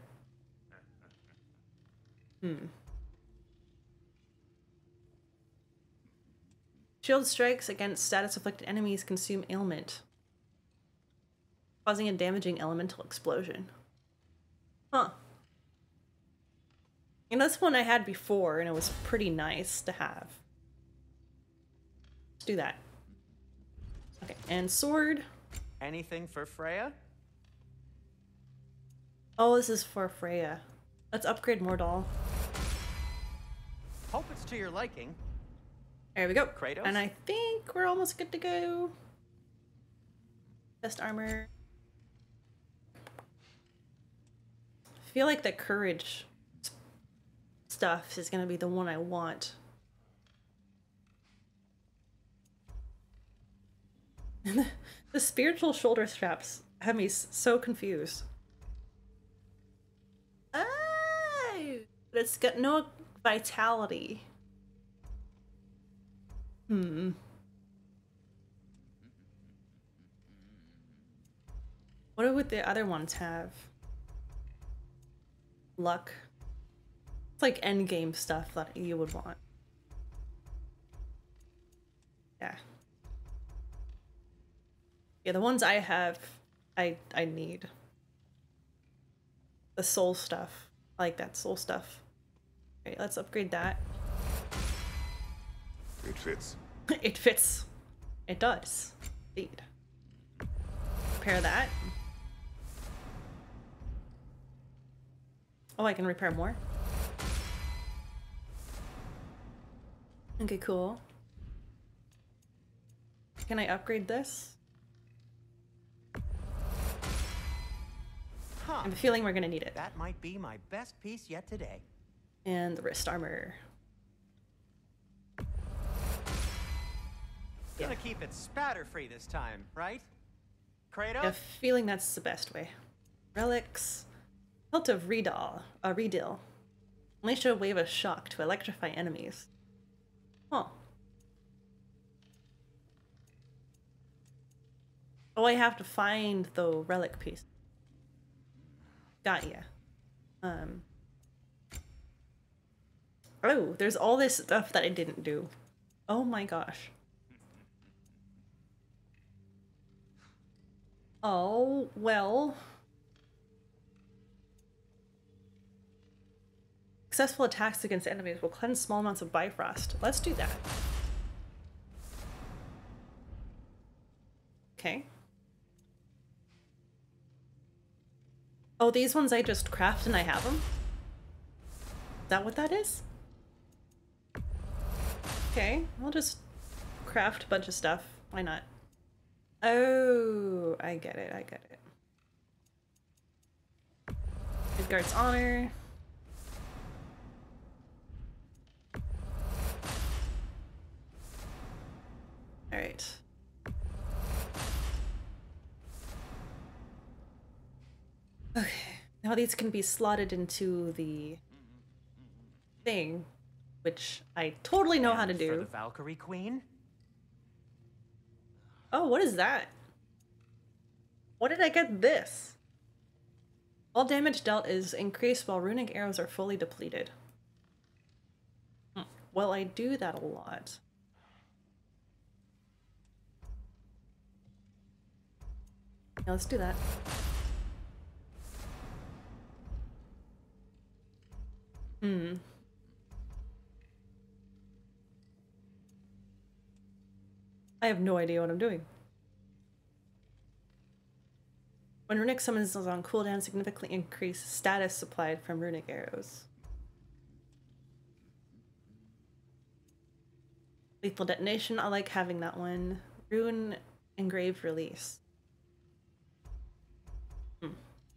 Hmm. Shield strikes against status afflicted enemies consume ailment. causing a damaging elemental explosion. Huh. And that's one I had before, and it was pretty nice to have. Let's do that. Okay, and sword.
Anything for Freya?
Oh, this is for Freya. Let's upgrade Mordal.
Hope it's to your liking.
There we go.
Kratos?
And I think we're almost good to go. Best armor. I feel like the courage stuff is gonna be the one I want. The spiritual shoulder straps have me so confused. Oh, but it's got no vitality. Hmm. What would the other ones have? Luck. It's like endgame stuff that you would want. Yeah. Yeah, the ones I have, I I need. The soul stuff. I like that soul stuff. Okay, let's upgrade that.
It fits.
It fits. It does. Indeed. Repair that. Oh, I can repair more. Okay, cool. Can I upgrade this?
Huh.
I have a feeling we're gonna need it.
That might be my best piece yet today.
And the wrist armor.
Gonna
Yeah.
keep it spatter-free this time, right?
I have
Kratos?
a feeling that's the best way. Relics. Hilt of Redal. A uh, Redil. Unleash a wave of shock to electrify enemies. Huh. Oh, I have to find the relic piece. Got ya. Um. Oh, there's all this stuff that I didn't do. Oh my gosh. Oh, well. Successful attacks against enemies will cleanse small amounts of Bifrost. Let's do that. Okay. Oh, these ones I just craft and I have them? Is that what that is? Okay, I'll just craft a bunch of stuff. Why not? Oh, I get it, I get it. Midgard's Honor. Alright. Okay, now these can be slotted into the thing, which I totally know how to
And For
do.
the Valkyrie Queen?
Oh, what is that? What did I get this? All damage dealt is increased while runic arrows are fully depleted. Hmm. Well, I do that a lot. Yeah, let's do that. Hmm. I have no idea what I'm doing. When runic summons is on cooldown, significantly increase status supplied from runic arrows. Lethal detonation, I like having that one. Rune engraved release. Hmm.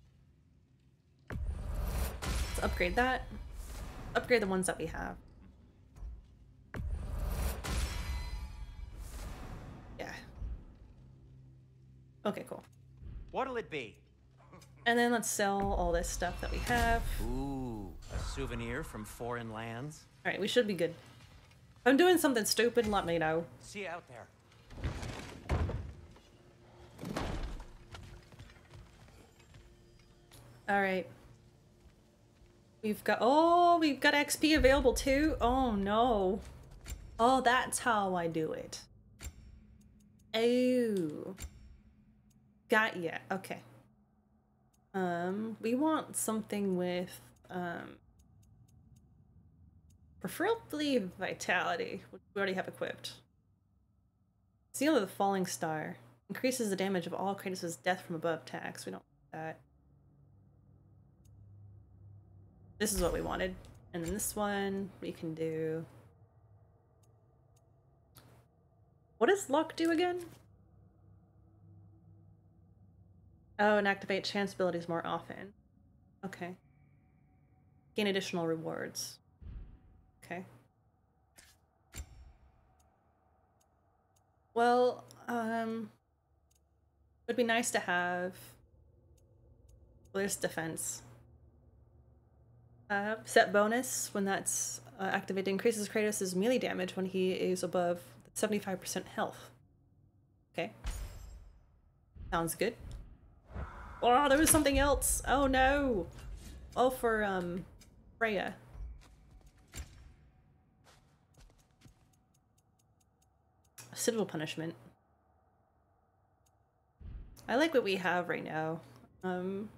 Let's upgrade that. Upgrade the ones that we have. Yeah. Okay, cool.
What'll it be?
And then let's sell all this stuff that we have.
Ooh, a souvenir from foreign lands.
Alright, we should be good. If I'm doing something stupid, let me know.
See you out there.
Alright. We've got- oh, we've got X P available too? Oh no. Oh, that's how I do it. Oh. Got ya. Okay. Um, we want something with um, preferably vitality, which we already have equipped. Seal of the Falling Star increases the damage of all Kratos' death from above attacks. We don't want that. This is what we wanted. And then this one we can do. What does luck do again? Oh, and activate chance abilities more often. Okay. Gain additional rewards. Okay. Well, um... it would be nice to have... well, there's defense. Uh, set bonus when that's uh, activated increases Kratos' melee damage when he is above seventy-five percent health. Okay. Sounds good. Oh, there was something else. Oh no. Oh, for um Freya. Civil punishment. I like what we have right now. Um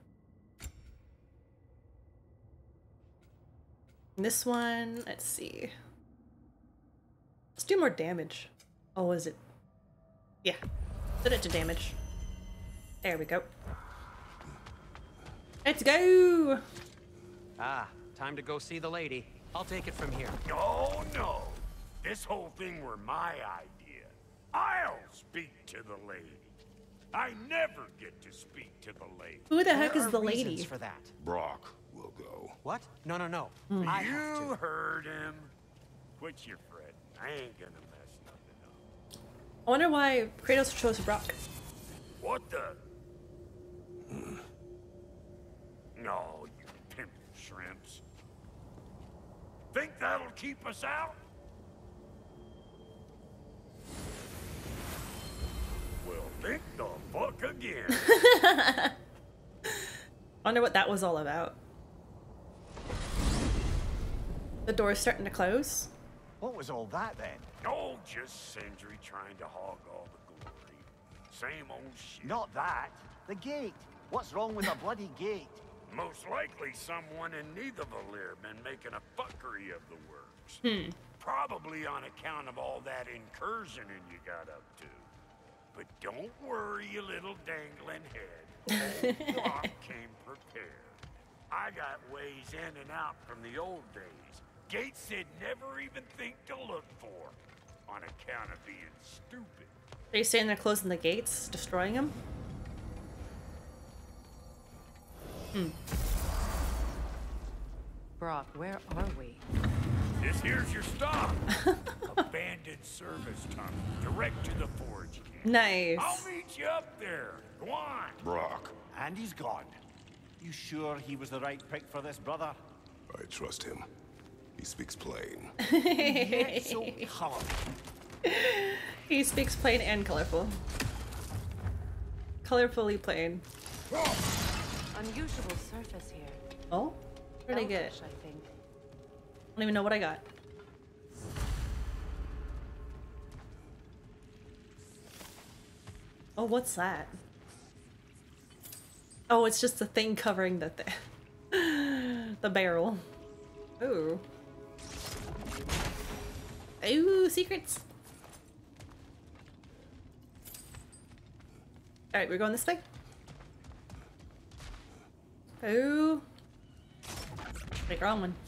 This one, let's see. Let's do more damage. Oh, is it? Yeah. Set it to damage. There we go. Let's go!
Ah, time to go see the lady. I'll take it from here.
No, no. This whole thing were my idea. I'll speak to the lady. I never get to speak to the lady.
Who the heck
There
is
are
the
reasons
lady?
for that.
Brock will go.
What? No, no, no.
Mm.
I have
You
to.
heard him. Quit your fretting. I ain't gonna mess nothing up.
I wonder why Kratos chose Brock.
What the? No, you pimp shrimps. Think that'll keep us out? Well, think the fuck again.
Wonder what that was all about. The door's starting to close.
What was all that then?
Oh, just Sindri trying to hog all the glory. Same old shit.
Not that. The gate. What's wrong with a bloody gate?
Most likely someone in Nidavellir been making a fuckery of the works.
Hmm.
Probably on account of all that incursioning you got up to. But don't worry, you little dangling head. Old Brock came prepared. I got ways in and out from the old days. Gates they'd never even think to look for. On account of being stupid.
Are you saying they're closing the gates, destroying them? Hmm.
Brock, where are we?
This here's your stop. Abandoned service tunnel, direct to the forge camp.
Nice.
I'll meet you up there. Go on.
Brock,
And he's gone. You sure he was the right pick for this, brother?
I trust him. He speaks plain.
Yet so colorful.
He speaks plain and colorful. Colorfully plain.
Unusual surface here.
Oh? What did I get?
Elvish, I think.
I don't even know what I got. Oh, what's that? Oh, it's just the thing covering the th the barrel. Ooh. Ooh, secrets. All right, we're going this way. Ooh. Wait, wrong one.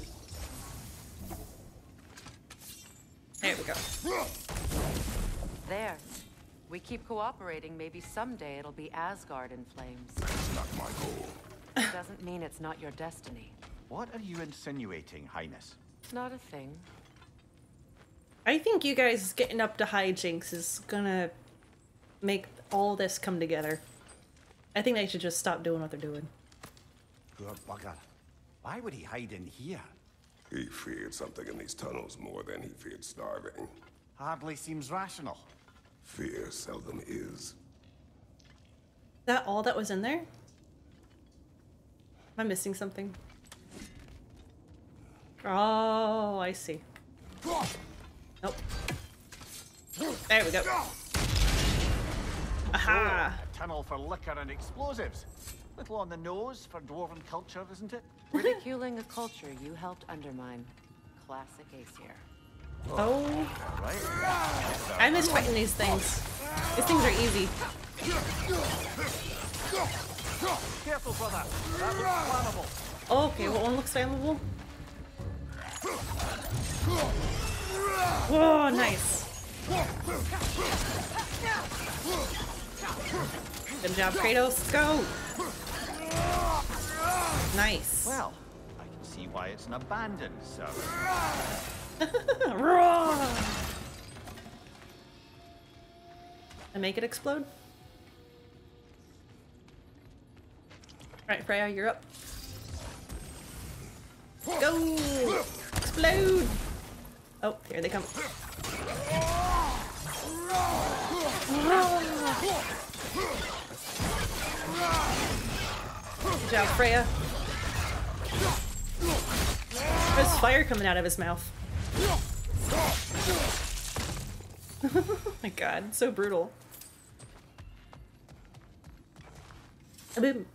There we go.
There. We keep cooperating, maybe someday it'll be Asgard in flames.
That's not my goal.
It doesn't mean it's not your destiny.
What are you insinuating, Highness?
Not a thing.
I think you guys getting up to hijinks is gonna make all this come together. I think they should just stop doing what they're doing.
Poor bugger. Why would he hide in here?
He feared something in these tunnels more than he feared starving.
Hardly seems rational.
Fear seldom is.
Is that all that was in there? Am I missing something? Oh, I see. Nope. There we go. Aha!
So, a tunnel for liquor and explosives. Little on the nose for dwarven culture, isn't it?
Ridiculing a culture you helped undermine. Classic Aesir.
Oh.
Right.
I miss fighting these things. These things are easy.
Careful, brother. That looks flammable.
Oh, okay, what one looks flammable? Whoa, nice. Good job, Kratos. Let's go. Nice.
Well, I can see why it's an abandoned server.
And make it explode. Alright, Freya, you're up. Go! Explode! Oh, here they come. Good job, Freya. There's fire coming out of his mouth. Oh my god, so brutal. Boom.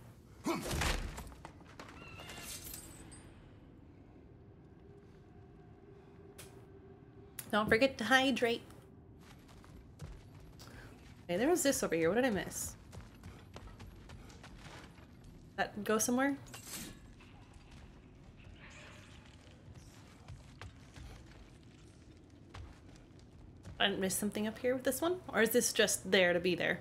Don't forget to hydrate. Okay, there was this over here. What did I miss? That go somewhere? I didn't miss something up here with this one? Or is this just there to be there?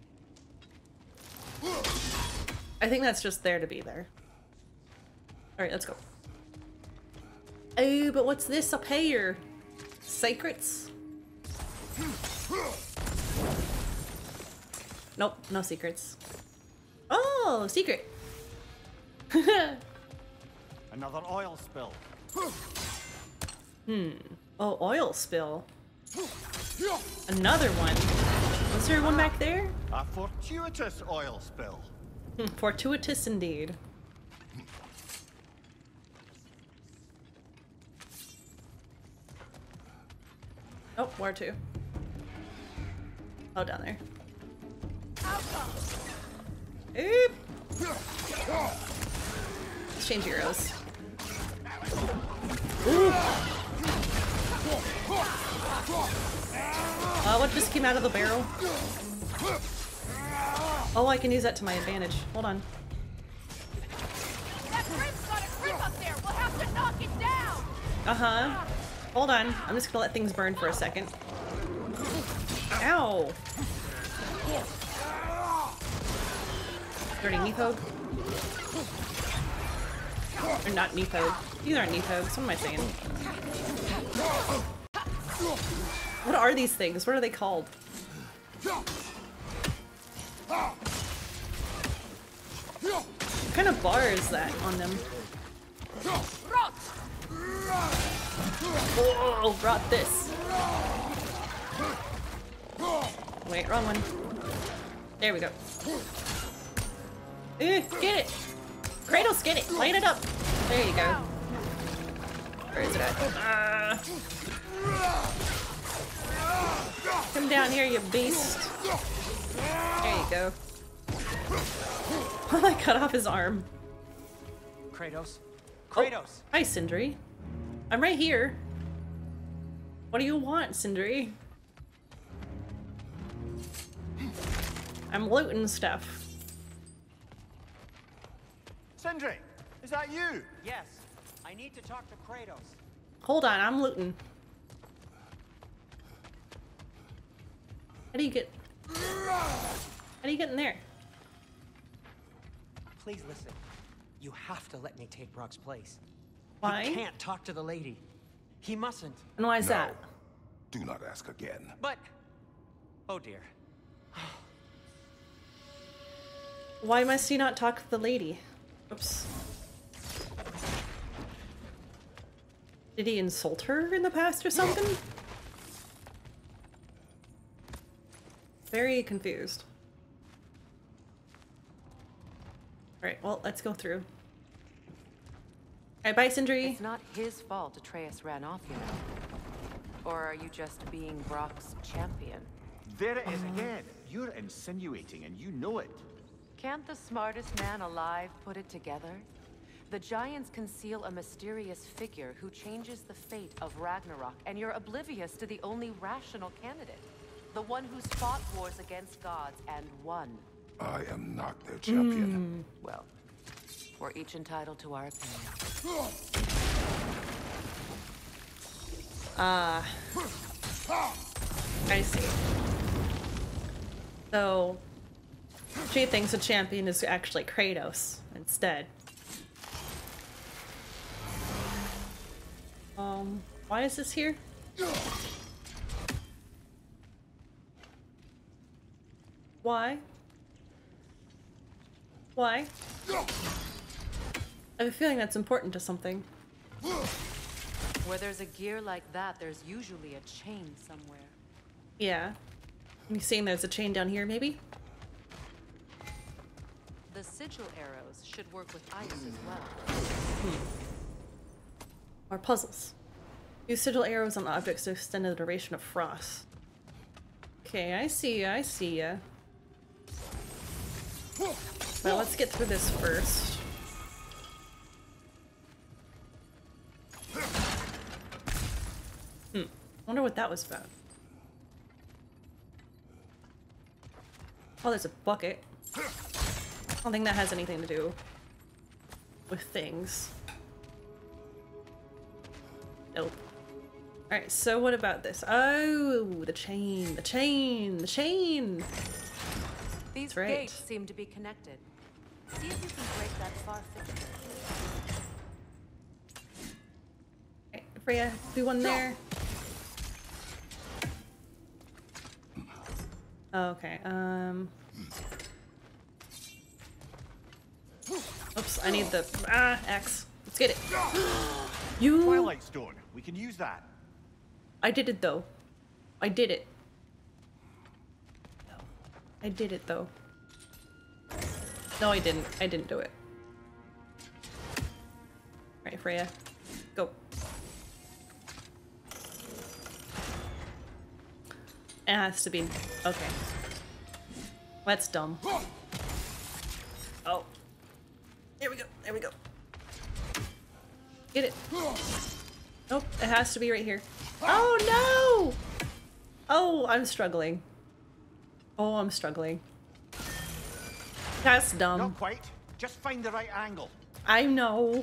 I think that's just there to be there. Alright, let's go. Oh, but what's this up here? Secrets? Nope, no secrets. Oh, secret!
Another oil spill.
Hmm. Oh, oil spill. Another one. Was there one back there?
A fortuitous oil spill.
Fortuitous indeed. Oh, where to? Oh, down there. Oop! Let's change heroes. Ooh! Uh, what just came out of the barrel? Oh, I can use that to my advantage. Hold on.
That grip's got a grip up there. We'll have to knock it down.
Uh-huh. Hold on. I'm just gonna let things burn for a second. Ow! Dirty Neathog? Or not Neathog. These aren't Neathogs. What am I saying? What are these things? What are they called? What kind of bar is that on them? Oh, brought this. Wait, wrong one. There we go. Eh, get it! Kratos, get it! Light it up! There you go. Where is it at? Uh, come down here, you beast. There you go. I cut off his arm.
Kratos? Kratos!
Oh, hi, Sindri. I'm right here. What do you want, Sindri? I'm looting stuff.
Sindri, is that you?
Yes. I need to talk to Kratos.
Hold on, I'm looting. How do you get... How do you get in there?
Please listen. You have to let me take Brock's place.
Why?
He can't talk to the lady. He mustn't.
And why is
No.
that?
Do not ask again.
But... Oh dear.
Why must he not talk to the lady? Oops. Did he insult her in the past or something? Very confused. Alright, well, let's go through. Alright, bye, Sindri.
It's not his fault Atreus ran off, you know. Or are you just being Brock's champion?
There it is again. you're insinuating and you know it.
Can't the smartest man alive put it together? The Giants conceal a mysterious figure who changes the fate of Ragnarok, and you're oblivious to the only rational candidate. The one who's fought wars against gods and won.
I am not their champion.
Mm. Well, we're each entitled to our opinion.
Ah. Uh, I see. So, she thinks a champion is actually Kratos instead. Um, why is this here? Why? Why? I have a feeling that's important to something.
Where there's a gear like that, there's usually a chain somewhere.
Yeah. You saying there's a chain down here, maybe?
The sigil arrows should work with ice as well.
Hmm. Or puzzles. Use sigil arrows on objects to extend the duration of frost. Okay, I see ya, I see ya. But let's get through this first. Hmm. Wonder what that was about. Oh, there's a bucket. I don't think that has anything to do with things. Nope. Alright, so what about this? Oh, the chain, the chain, the chain!
These
right.
gates seem to be connected. See if you can break that far fixture.
Alright, Freya, do one there. Oh, okay, um... Oops, I need the... Ah, axe. Let's get it. You...
Twilight Stone. We can use that.
I did it, though. I did it. I did it, though. No, I didn't. I didn't do it. Alright, Freya. Go. It has to be... Okay. That's dumb. Oh. There we go. There we go. Get it. Nope. It has to be right here. Oh, no! Oh, I'm struggling. Oh, I'm struggling. That's dumb.
Not quite. Just find the right angle.
I know.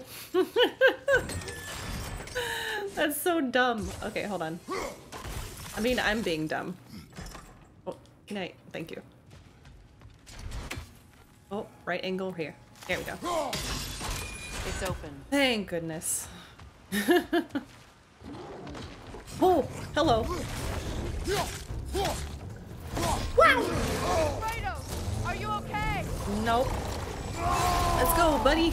That's so dumb. Okay, hold on. I mean, I'm being dumb. Oh, good night. Thank you. Oh, right angle here. There we go.
It's open.
Thank goodness. Oh, hello. Wow!
Kratos, are you okay?
Nope. Let's go, buddy.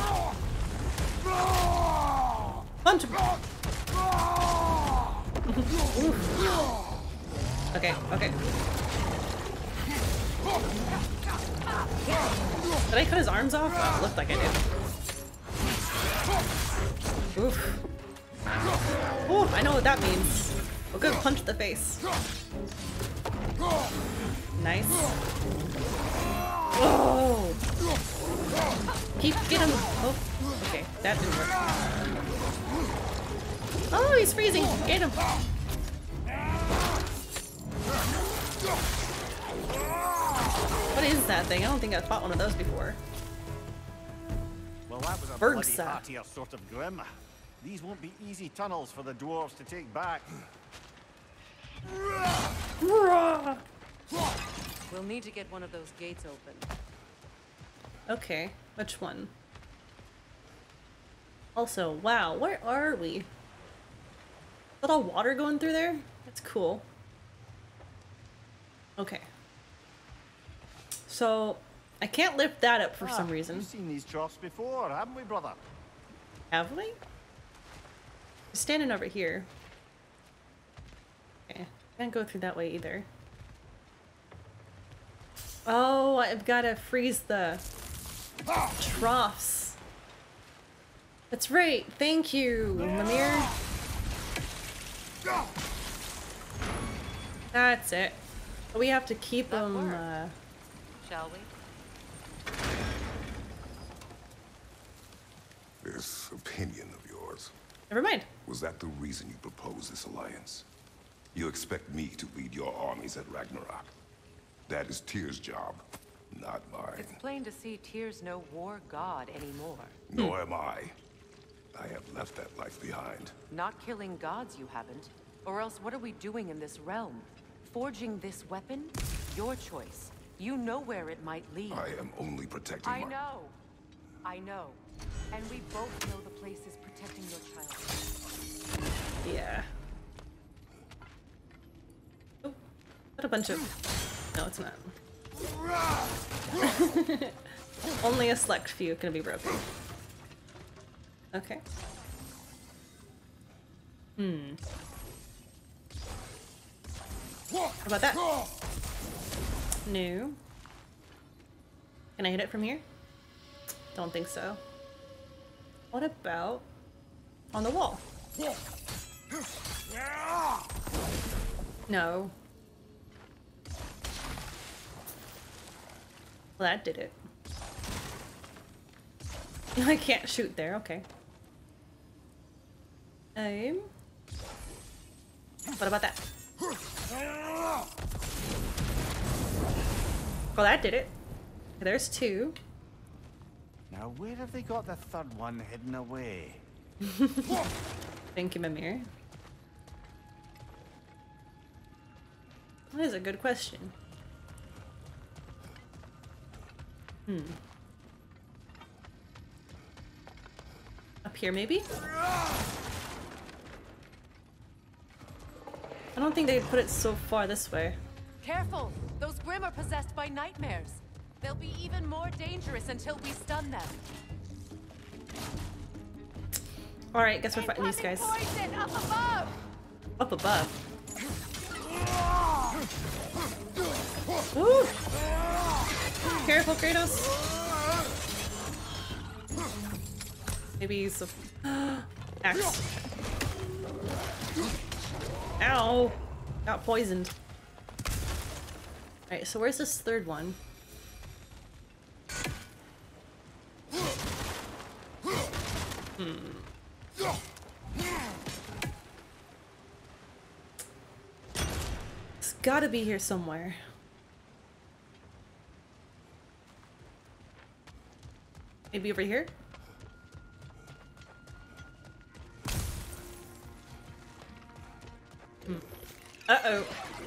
Punch him. Okay, okay. Did I cut his arms off? Oh, it looked like I did. Oof. Ooh, I know what that means. A good punch to the face. Nice. Oh! Keep get him. Oh, okay, that didn't work. Oh, he's freezing. Get him. What is that thing? I don't think I've fought one of those before.
Well, that was a
Bergsa.
bloody heartier sort of grim. These won't be easy tunnels for the dwarves to take back.
We'll need to get one of those gates open.
Okay, which one? Also, wow, where are we? Is that all water going through there? That's cool. Okay. So, I can't lift that up for
ah,
some reason.
We've seen these troughs before, haven't we, brother?
Have we? Standing over here. Okay, can't go through that way either. Oh, I've got to freeze the troughs. That's right. Thank you, Mimir. That's it. We have to keep
That
them.
worked.
Uh...
Shall we?
This opinion of yours,
Never mind.
was that the reason you proposed this alliance? You expect me to lead your armies at Ragnarok? That is Tyr's job, not mine.
It's plain to see Tyr's no war god anymore.
Nor am I. I have left that life behind.
Not killing gods, you haven't. Or else what are we doing in this realm? Forging this weapon? Your choice. You know where it might lead.
I am only protecting
I
my...
know. I know. And we both know the place is protecting your child.
Yeah. Oh, what a bunch of... No, it's not. Only a select few can be broken. Okay. Hmm. How about that? No. Can I hit it from here? Don't think so. What about on the wall? No. Well, that did it. I can't shoot there, okay. Um. What about that? Well, that did it. There's two.
Now, where have they got the third one hidden away?
Thank you, Mimir. That is a good question. Hmm. Up here, maybe? I don't think they put it so far this way.
Careful! Those Grimm are possessed by nightmares. They'll be even more dangerous until we stun them.
Alright, guess we're fighting these guys.
Poison up above!
Up above. Woo! Careful, Kratos! Maybe use the axe. Ow! Got poisoned. Alright, so where's this third one? Hmm. It's gotta be here somewhere. Maybe over here? Hmm. Uh-oh.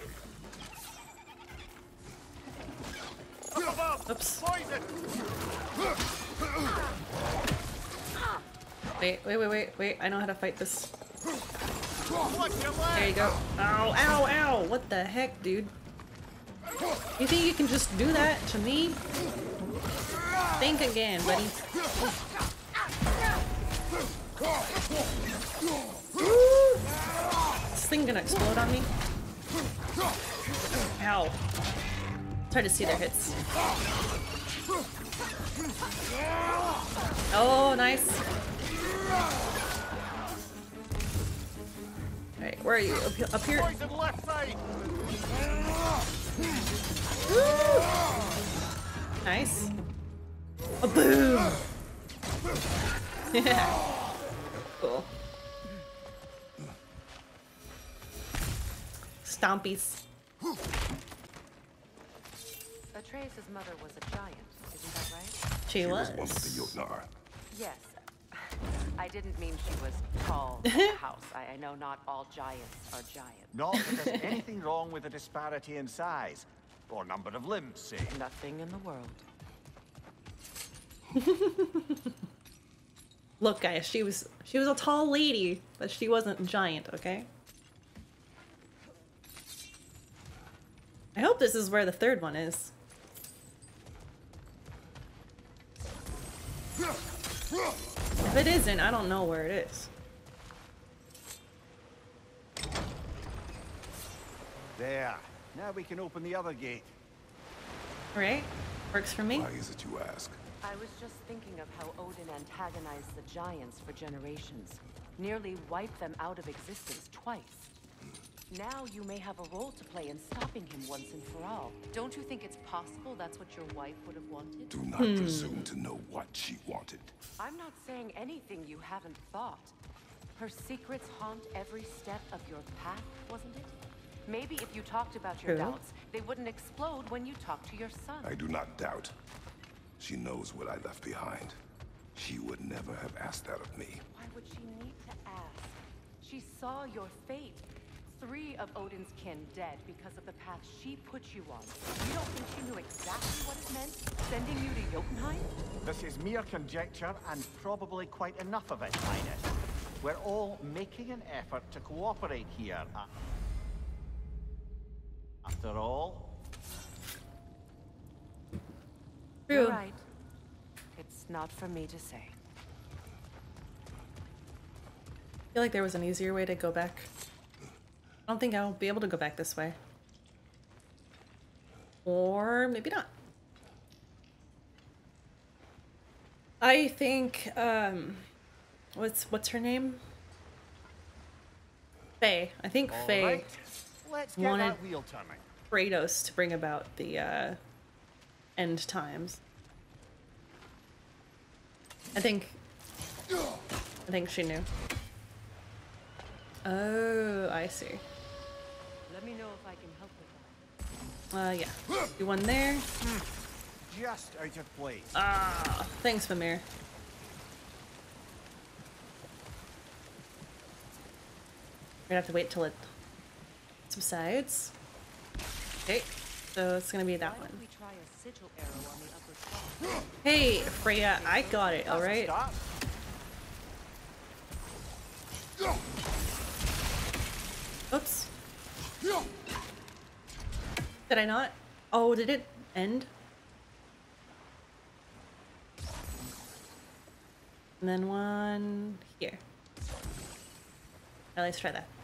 Oops. Wait, wait, wait, wait, wait. I know how to fight this. There you go. Ow, ow, ow! What the heck, dude? You think you can just do that to me? Think again, buddy. Woo! This thing gonna explode on me? Ow. It's hard to see their hits. Oh, nice. Alright, where are you? Up, he- up here? Woo! Nice. A boom! Yeah. Cool. Stompies.
Atreus' mother was a giant, isn't that right?
She,
She
was.
was one of the Jotnar.
Yes. I didn't mean she was tall as a house. I, I know not all giants are giants.
Not that there's anything wrong with a disparity in size. Or number of limbs, say.
Nothing in the world.
Look, guys, she was she was a tall lady, but she wasn't giant, okay? I hope this is where the third one is. If it isn't, I don't know where it is.
There. Now we can open the other gate.
Alright, works for me.
Why is it you ask?
I was just thinking of how Odin antagonized the giants for generations. Nearly wiped them out of existence twice. Now you may have a role to play in stopping him once and for all. Don't you think it's possible that's what your wife would have wanted?
Do not hmm. presume to know what she wanted.
I'm not saying anything you haven't thought. Her secrets haunt every step of your path, wasn't it? Maybe if you talked about your
True.
doubts, they wouldn't explode when you talked to your son.
I do not doubt. She knows what I left behind. She would never have asked that of me.
Why would she need to ask? She saw your fate. Three of Odin's kin dead because of the path she put you on. You don't think she knew exactly what it meant, sending you to Jotunheim?
This is mere conjecture, and probably quite enough of it, Highness. We're all making an effort to cooperate here. After all...
You're right. It's not for me to say.
I feel like there was an easier way to go back. I don't think I'll be able to go back this way. Or maybe not. I think, um... What's, what's her name? Faye. I think
All
Faye
right. Let's get
wanted
that wheel turning.
Kratos to bring about the, uh... end times. I think... I think she knew. Oh, I see.
Let me know if I can help with that.
Uh, yeah. Do one there.
Just out of place.
Ah, thanks, Mimir. We're gonna have to wait till it subsides. Okay, so it's gonna be that one.
We try a sigil arrow on the upper side.
Hey, Freya, I got it, alright? Oops. Did I not? Oh, did it end? And then one here. Now let's try that.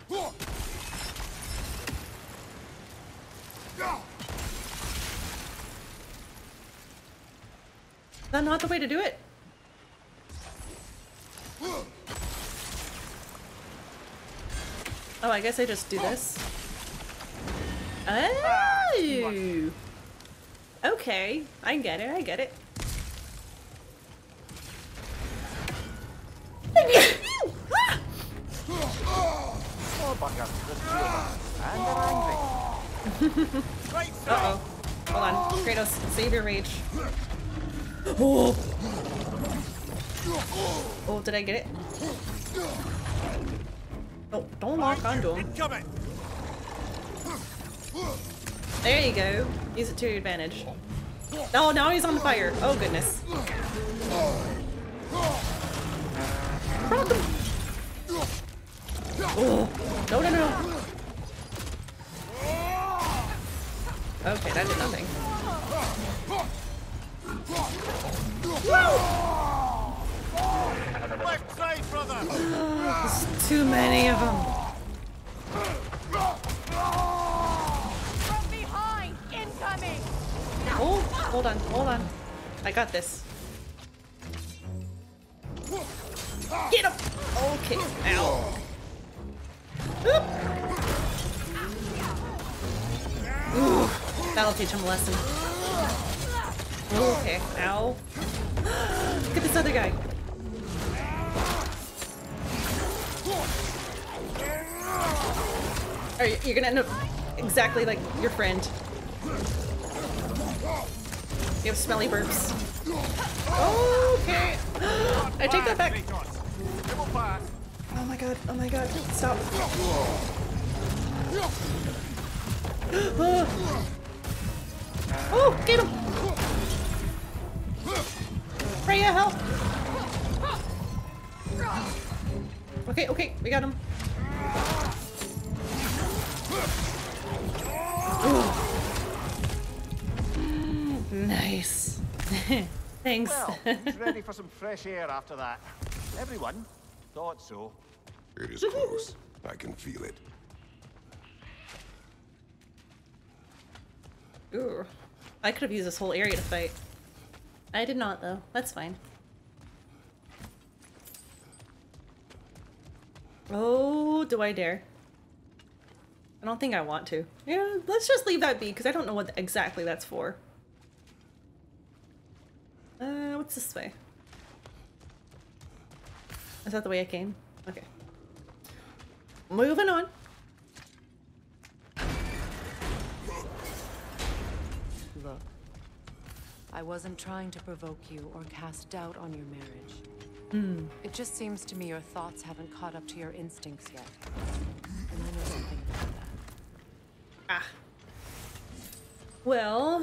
Is that not the way to do it? Oh, I guess I just do this. Oh! Okay, I get it, I get it.
Oh, bugger. And they're angry.
Uh-oh. Hold on. Kratos, save your rage. Oh! Oh, did I get it? Oh, don't lock onto him. There you go. Use it to your advantage. Oh, now he's on fire. Oh, goodness. Rock him! Oh. No, no, no. Okay, that did nothing.
Left side, brother.
There's too many of them.
From behind! Incoming!
Oh, hold on, hold on. I got this. Get him! Okay. Ow. Oop. Ooh, that'll teach him a lesson. Okay. Ow. Look at this other guy. Are you, you're gonna end up exactly like your friend. You have smelly burps. Okay. I take that back. Oh my god, oh my god, stop. Oh, get him! Freya, help! Okay, okay, we got him. Nice. Thanks.
Well, who's ready for some fresh air after that? Everyone thought so.
It is close. I can feel it.
Ooh. I could have used this whole area to fight. I did not, though. That's fine. Oh, do I dare? I don't think I want to. Yeah, let's just leave that be, because I don't know what exactly that's for. Uh, what's this way? Is that the way I came? Okay. Moving on.
Look, I wasn't trying to provoke you or cast doubt on your marriage.
Hmm.
It just seems to me your thoughts haven't caught up to your instincts yet. And I know something about that.
Ah. Well...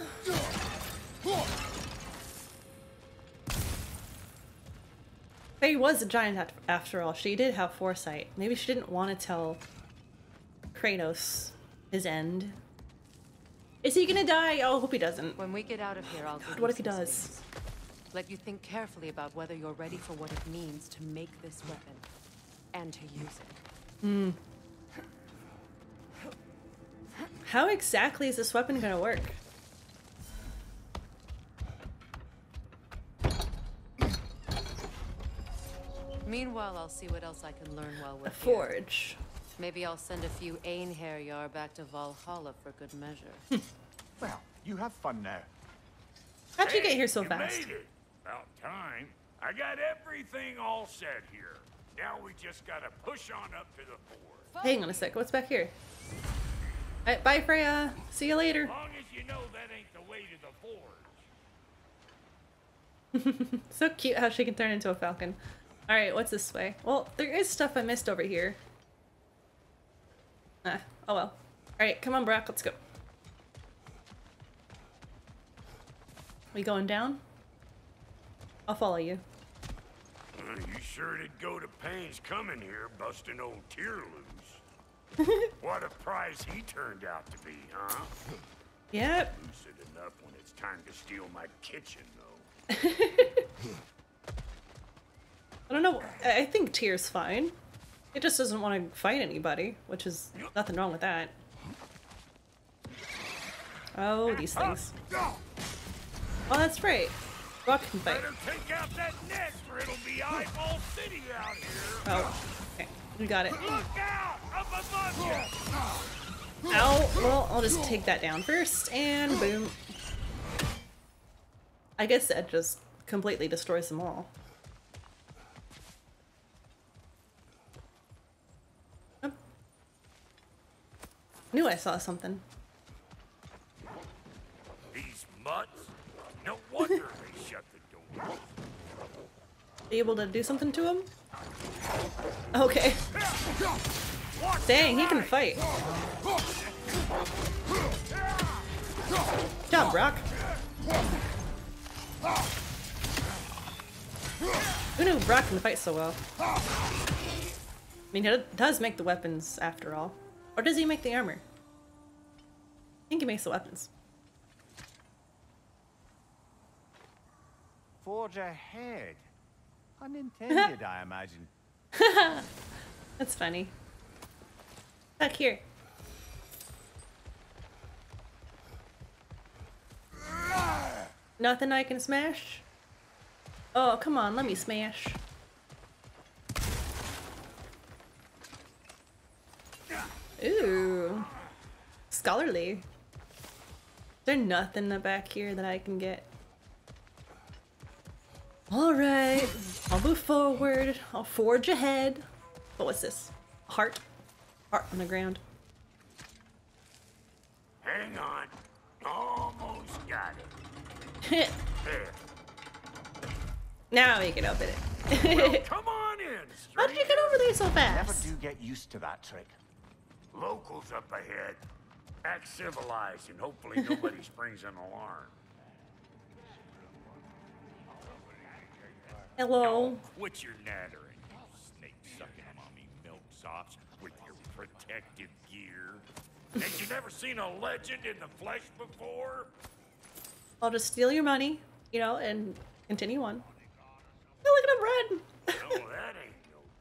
Faye was a giant at- after all. She did have foresight. Maybe she didn't want to tell Kratos his end. Is he gonna die? Oh, I hope he doesn't.
When we get out of here, I'll
God,
give
what
you
if he
some
does?
space. Let you think carefully about whether you're ready for what it means to make this weapon and to use it.
Hmm. How exactly is this weapon gonna work?
Meanwhile, I'll see what else I can learn while we're
A forge.
here. Maybe I'll send a few Einherjar back to Valhalla for good measure.
Well, you have fun now.
How'd you get
Hey,
here so
you
fast?
Made it. About time. I got everything all set here. Now we just gotta push on up to the fort.
Hang on a sec. What's back here? Alright, bye, Freya. See you later.
As long as you know that ain't the way to the forge.
So cute how she can turn into a falcon. Alright, what's this way? Well, there is stuff I missed over here. Ah, oh well. Alright, come on, Brock, let's go. We going down? I'll follow you.
Uh, you sure did go to pains coming here, busting old Tyr loose. What a prize he turned out to be, huh?
Yep.
Lucid enough when it's time to steal my kitchen, though.
I don't know. I I think Tyr's fine. It just doesn't want to fight anybody, which is nothing wrong with that. Oh, these things. Oh, that's right. Brock can fight.
Better take out that net, or it'll be Eyeball City out here.
Oh, okay. We got it.
Look out! Up above you!
Ow! Well, I'll just take that down first, and boom. I guess that just completely destroys them all. Oh. Knew I saw something.
These mutts? No wonder they shut the door.
Be able to do something to him? Okay. Dang, he can fight. Good job, Brock. Who knew Brock can fight so well? I mean, he does make the weapons after all. Or does he make the armor? I think he makes the weapons.
Forge ahead. Unintended, I imagine.
That's funny. Back here. Nothing I can smash? Oh, come on, let me smash. Ooh. Scholarly. Is there nothing back here that I can get? Alright. I'll move forward. I'll forge ahead. But what's this? Heart? Heart on the ground.
Hang on. Almost got it. There.
Now we can open it.
Well, come on in,
How did you get over there so
Never
fast?
do get used to that trick.
Locals up ahead. Act civilized and hopefully nobody springs an alarm.
Hello.
Quit your nattering, you snake-sucking mommy milksops with your protective gear. Ain't you never seen a legend in the flesh before?
I'll just steal your money, you know, and continue on. Oh, look at him run!
No, that ain't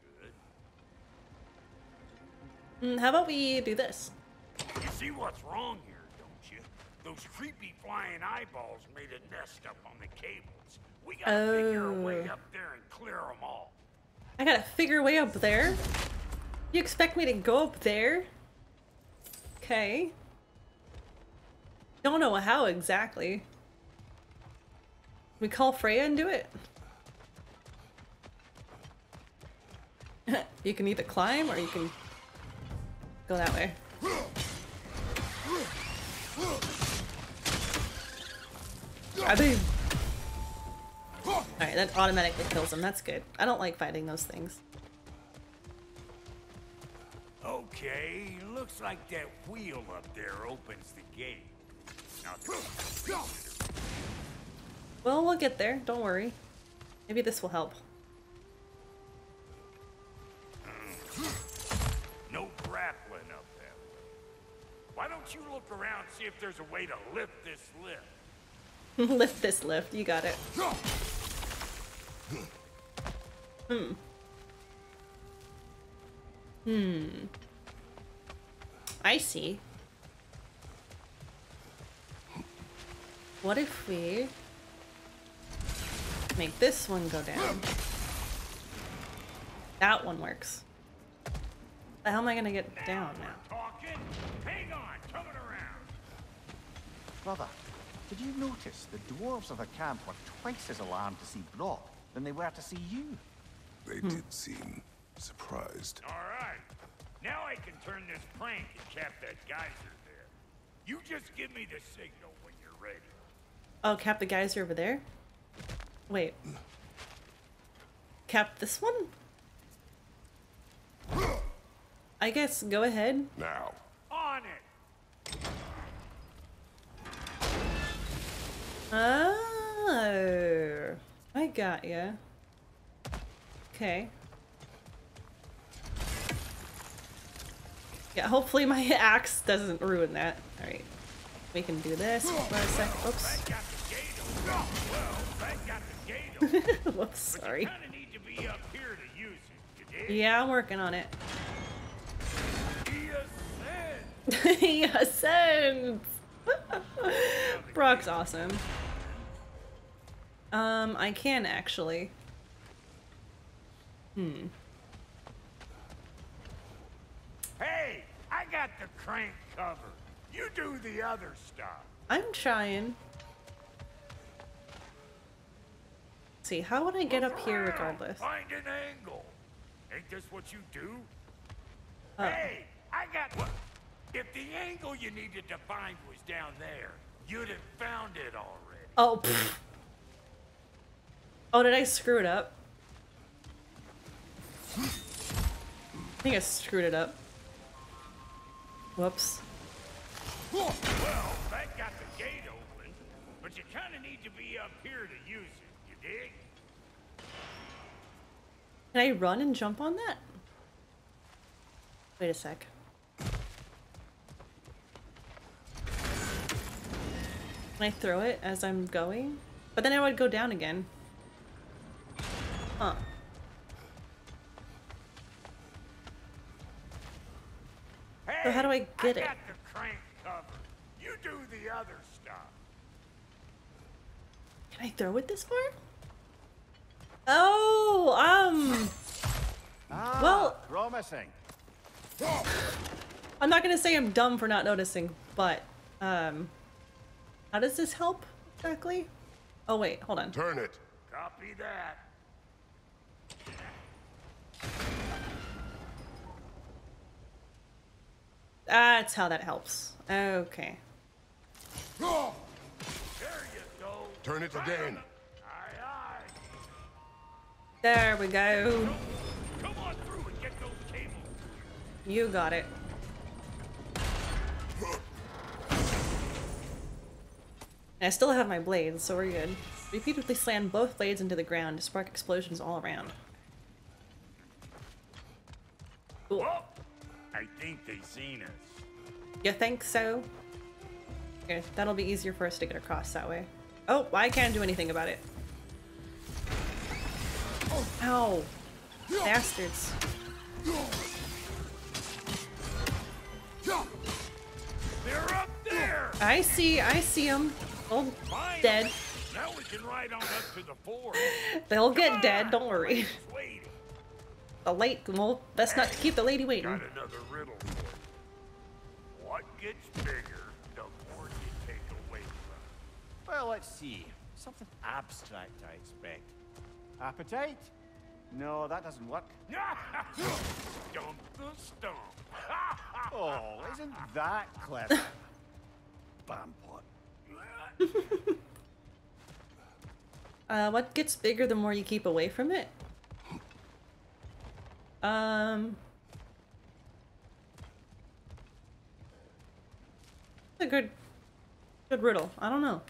no good.
Mm, how about we do this?
You see what's wrong here, don't you? Those creepy flying eyeballs made a nest up on the cables. We gotta figure a way
Oh.
up there and clear them all.
I gotta figure a way up there? You expect me to go up there? Okay. Don't know how exactly. We call Freya and do it? You can either climb or you can go that way. Are they... Alright, that automatically kills them. That's good. I don't like fighting those things.
Okay, looks like that wheel up there opens the gate. Now,
well, we'll get there. Don't worry. Maybe this will help.
no grappling up that way. Why don't you look around, see if there's a way to lift this lift?
Lift this lift. You got it. Hmm. Hmm. I see. What if we make this one go down? That one works. The hell am I gonna get down now?
Talking? Hang on, coming around.
Brother, did you notice the dwarves of the camp were twice as alarmed to see Brock than they were to see you?
They
Hmm.
did seem surprised.
All right. Now I can turn this crank and cap that geyser there. You just give me the signal when you're ready.
Oh, cap the geyser over there? Wait. Cap this one? I guess go ahead.
Now.
On it.
Oh, I got ya. Okay. Yeah, hopefully my axe doesn't ruin that. Alright. We can do this for a second. Oops.
That got the gate open. Well, that got the gate open.
Whoops, sorry.
But you kinda need to be up here to use it, you dig?
Yeah, I'm working on it.
He ascends.
He ascends! Brock's awesome. Um, I can actually. Hmm.
Hey, I got the crank covered. You do the other stuff.
I'm trying. Let's see, how would I get up here regardless?
Find an angle. Ain't this what you do?
Oh.
Hey, I got what? If the angle you needed to find was down there, you'd have found it already.
Oh, pfft. Oh, did I screw it up? I think I screwed it up. Whoops.
Well, that got the gate open, but you kind of need to be up here to use it, you dig?
Can I run and jump on that? Wait a sec. Can I throw it as I'm going? But then I would go down again. Huh.
Hey,
So how do I get
I
it?
got the crank covered. You do the other stuff.
Can I throw it this far? Oh, um...
Ah,
Well-
promising.
I'm not gonna say I'm dumb for not noticing, but, um... how does this help, exactly? Oh wait, hold on.
Turn it.
Copy that.
That's how that helps. Okay.
There you go.
Turn it again.
Aye, aye.
There we go.
Come on through and get those cables.
You got it. And I still have my blades, so we're good. Repeatedly slam both blades into the ground to spark explosions all around. Cool.
Well, I think they seen us.
You think so? Okay, that'll be easier for us to get across that way. Oh, I can't do anything about it. Ow. Bastards.
They're up there.
I see, I see them. Oh,
Finally.
dead.
Now we can ride on up to the fort.
They'll get
Come
dead,
on.
don't worry.
Lady's waiting.
The late, well, best not to keep the lady waiting.
Got another riddle for you. What gets bigger, the more you take away from it.
Well, let's see. Something abstract, I expect. Appetite? No, that doesn't work.
Dump the stump.
Oh, isn't that clever? Bampot.
Uh, what gets bigger the more you keep away from it? Um... A good... good riddle. I don't know.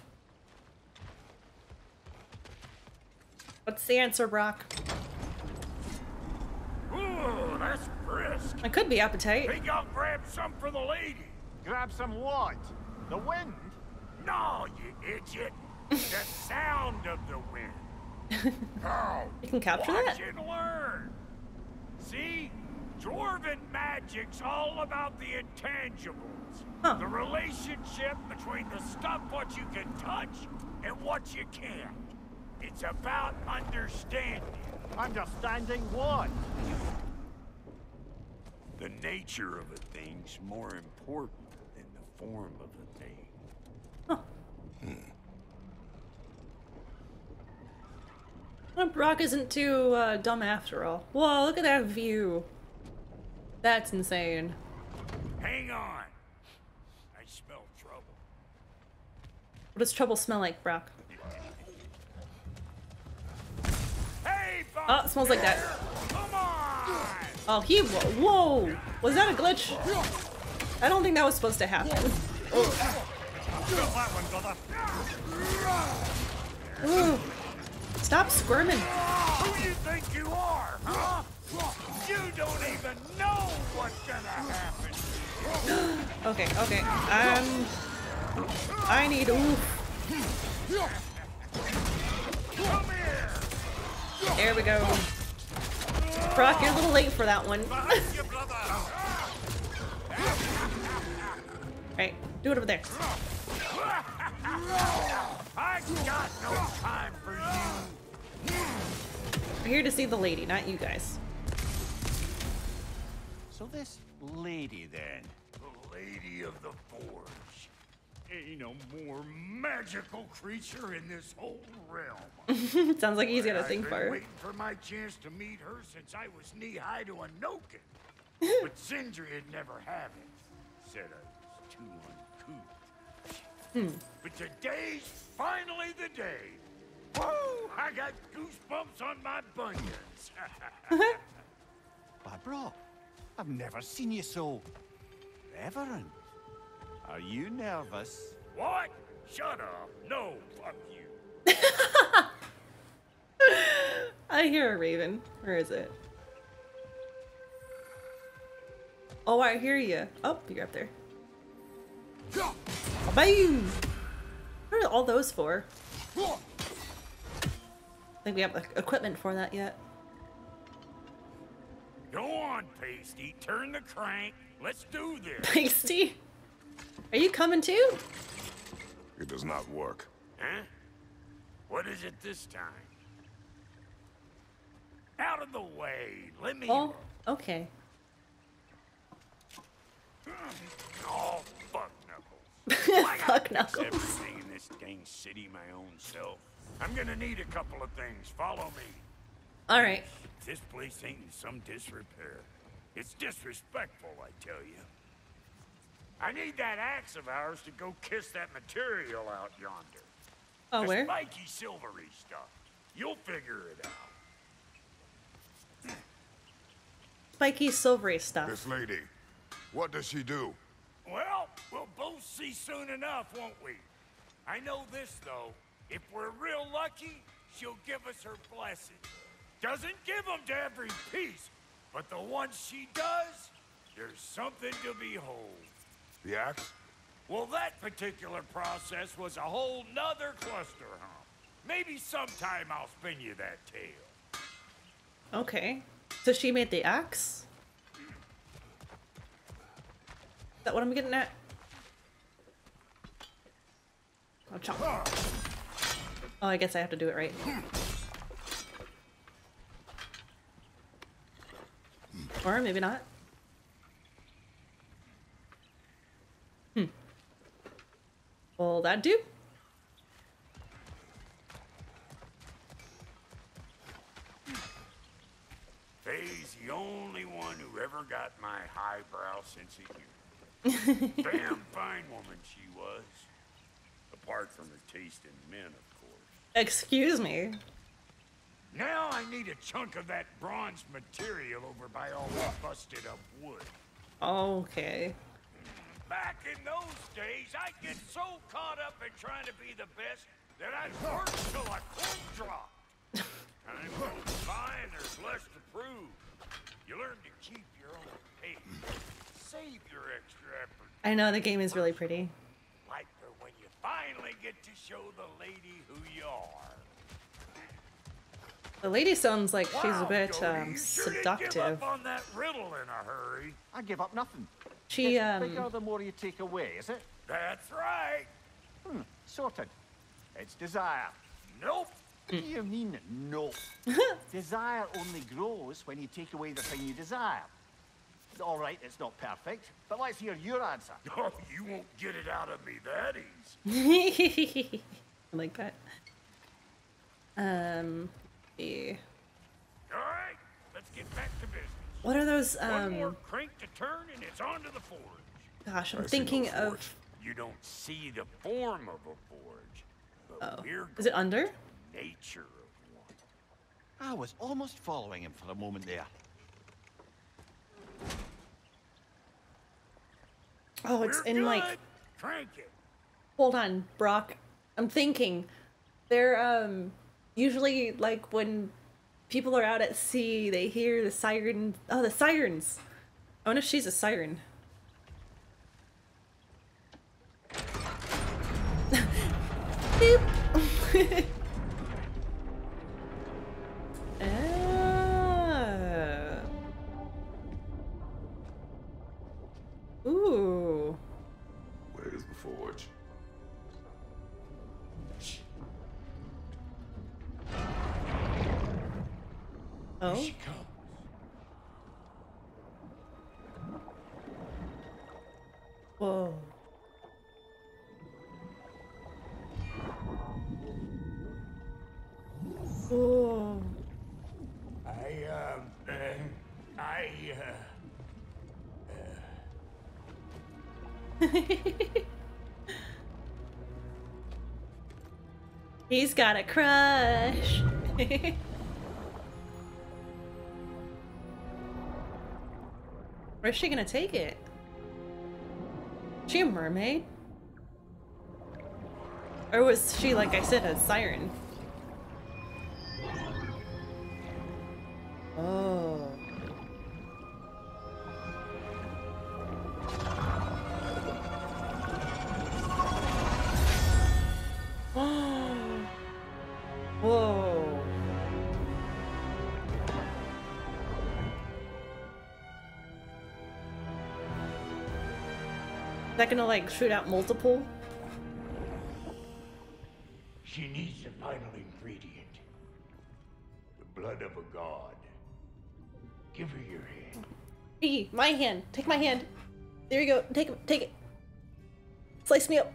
What's the answer, Brock?
Ooh, that's brisk.
It could be appetite.
Think I'll grab some for the lady.
Grab some what? The wind?
No, you idiot. The sound of the wind. Oh,
You can capture
watch
that?
and learn. See? Dwarven magic's all about the intangibles.
Huh.
The relationship between the stuff what you can touch and what you can't. It's about understanding.
Understanding what?
The nature of a thing's more important than the form of a thing.
Huh. Well, Brock isn't too uh, dumb after all. Whoa, look at that view. That's insane.
Hang on. I smell trouble.
What does trouble smell like, Brock?
Hey,
Oh, it smells like that.
Come on!
Oh, he. Whoa! Was that a glitch? I don't think that was supposed to happen. Ooh. Stop squirming.
Who do you think you are, huh? You don't even know what's gonna happen.
Okay, okay. Um. I need. Oof.
Come here!
There we go. Brock, you're a little late for that one. Right, do it over there.
I got no time for you.
We're here to see the lady, not you guys.
So this lady then?
The Lady of the Forge. Ain't no more magical creature in this whole realm.
Sounds like he's got a
I've
thing
been
for her.
waiting for my chance to meet her since I was knee-high to a Noken. But Sindri'd never have it. Said I was too uncouth.
Hmm.
But today's finally the day. Woo! I got goosebumps on my bunions.
Why, bro, I've never seen you so reverent. Are you nervous?
What? Shut up. No, fuck you.
I hear a raven. Where is it? Oh, I hear you. Oh, you're up there. Boom! What are all those for? I think we have the equipment for that yet.
Go on, Pasty. Turn the crank. Let's do this.
Pasty? Are you coming too?
It does not work.
Huh? What is it this time? Out of the way. Let me...
Oh, okay.
Oh, fuck Knuckles. I
Fuck
gotta fix
Knuckles.
everything in this dang city my own self. I'm gonna need a couple of things. Follow me.
All right.
This place ain't in some disrepair. It's disrespectful, I tell you. I need that axe of ours to go kiss that material out yonder.
Oh,
the
where?
spiky silvery stuff. You'll figure it out.
Spiky silvery stuff.
This lady, what does she do?
Well, we'll both see soon enough, won't we? I know this, though. If we're real lucky, she'll give us her blessing. Doesn't give them to every piece, but the ones she does, there's something to behold.
The axe?
Well, that particular process was a whole nother cluster hump. Maybe sometime I'll spin you that tale.
Okay. So she made the axe? Is that what I'm getting at? Oh, chomp. Oh, I guess I have to do it right. Or maybe not. Will that do?
Faye's the only one who ever got my highbrow sense of humor. Damn fine woman she was. Apart from her taste in men, of course.
Excuse me.
Now I need a chunk of that bronze material over by all the busted up wood.
Okay.
Back in those days, I'd get so caught up in trying to be the best that I'd work till I could drop. Time goes by and there's less to prove. You learn to keep your own pace. Save your extra effort.
I know the game is really pretty.
Like for when you finally get to show the lady who you are.
The lady sounds like she's a
Wow,
bit
Jody,
um,
you sure did
seductive.
give up on that riddle in a hurry.
I give up nothing.
She
Gets bigger
um.
the more you take away, is it?
That's right.
Hmm, sorted. It's desire.
Nope.
What do you mean, no? Desire only grows when you take away the thing you desire. All right, it's not perfect, but let's hear your answer.
Oh, you won't get it out of me that easy.
I like that. Um. Yeah.
All right, let's get back to business.
What are those?
One more
Um.
crank to turn and it's on to the forge.
Gosh, I'm
I see no
thinking
forge.
of.
You don't see the form of a forge, but
Oh.
we're
Is it
going
under?
to nature of one.
I was almost following him for a moment there.
Oh, it's
We're
in
good.
like.
Crank it.
Hold on, Brock. I'm thinking. They're um usually like when people are out at sea, they hear the siren. Oh, the sirens. I wonder if she's a siren. Beep. Ah. Ooh.
Where's the forge?
Oh.
Here she comes.
Whoa. Whoa.
I, um, uh, I, uh,
He's got a crush. Where's she gonna take it? Is she a mermaid? Or was she, like I said, a siren? Oh. Whoa. Is that gonna like shoot out multiple?
she needs the final ingredient. The blood of a god. Give her your hand.
Hey, my hand. Take my hand. There you go. Take it. Take it. Slice me up.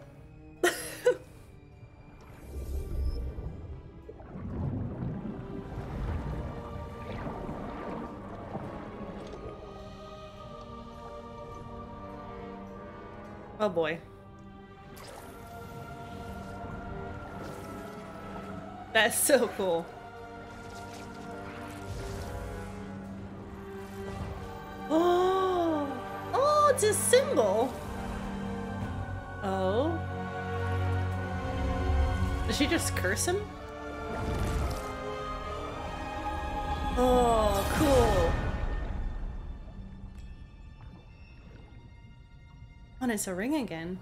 Oh boy. That's so cool. Oh, oh, it's a symbol. Oh. Did she just curse him? Oh, cool. Oh, and it's a ring again.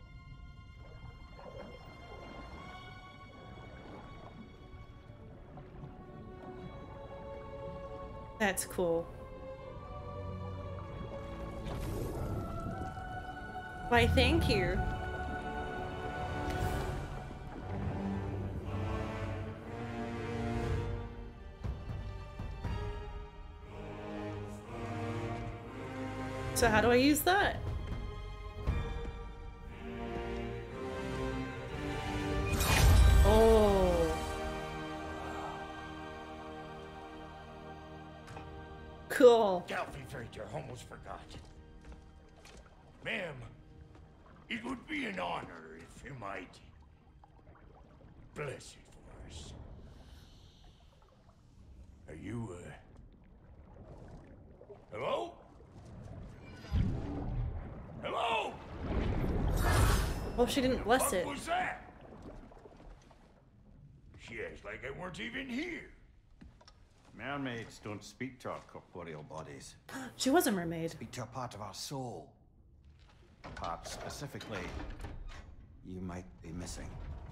That's cool. Why, thank you. So how do I use that? Cool.
Delphi Frater almost forgot. Ma'am, it would be an honor if you might bless it for us. Are you, uh... Hello? Hello?
Well, she didn't bless
What
it.
was that? She acts like I weren't even here.
Mermaids don't speak to our corporeal bodies.
She was a mermaid.
Speak to a part of our soul. A part specifically you might be missing.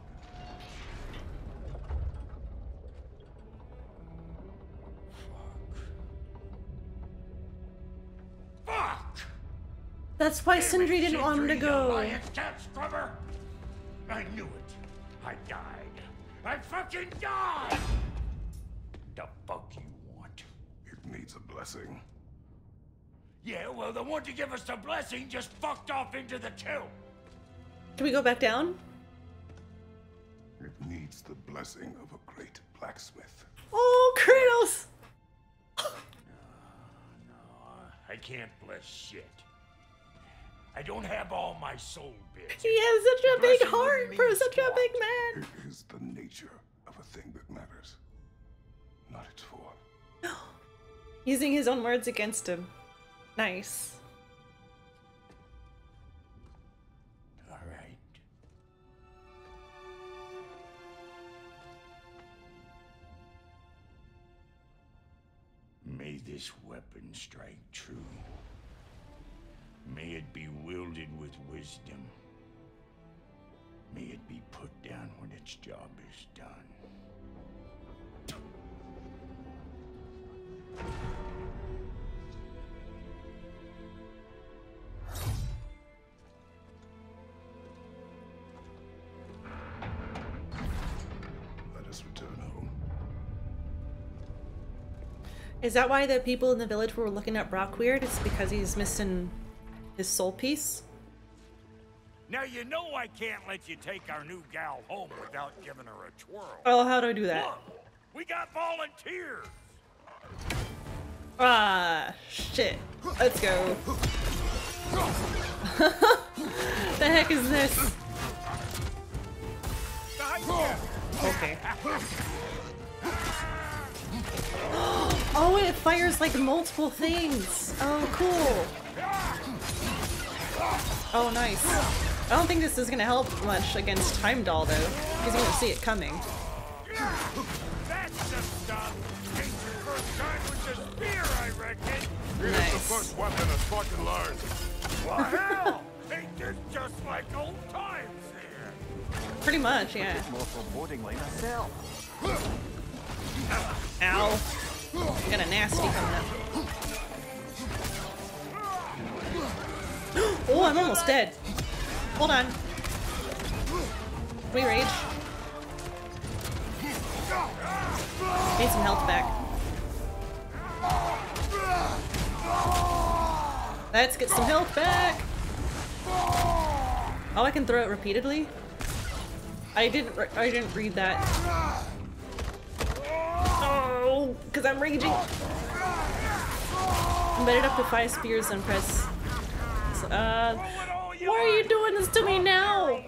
Fuck!
That's why
Damn it,
Sindri didn't want him to
Sindri, you
go.
lying cat scrubber! I knew it. I died. I fucking died! The fuck you want?
It needs a blessing.
Yeah, well, the one to give us the blessing just fucked off into the tomb.
Can we go back down?
It needs the blessing of a great blacksmith.
Oh, Kratos!
I can't bless shit. I don't have all my soul bits.
He has such a big
Blessing
heart
wouldn't
for
mean
such a
squat.
big man.
It is the nature of a thing that matters, not its form.
Using his own words against him. Nice.
All right. May this weapon strike true. May it be wielded with wisdom. May it be put down when its job is done.
Let us return home.
Is that why the people in the village were looking at Brock weird? It's because he's missing his soul piece?
Now you know I can't let you take our new gal home without giving her a twirl.
Oh, how do I do that?
Look, we got volunteers.
Ah, shit. Let's go. The heck is this? Okay. Oh, it fires like multiple things. Oh, cool. Oh, nice. I don't think this is gonna help much against Heimdall, though. He's gonna see it coming.
That's the stuff. Ain't your first time with the spear, I reckon.
Here's
Nice.
the first weapon that's fucking learned.
Well, hell, ain't this just like old times there?
Pretty much, yeah.
More forebodingly myself.
Ow. Got a nasty coming up. Oh, I'm almost dead. Hold on. Can we rage? Need some health back. Let's get some health back. Oh, I can throw it repeatedly. I didn't. Re I didn't read that. Oh, because I'm raging. Combine it up to five spears and press. Uh, why are you doing this to me now?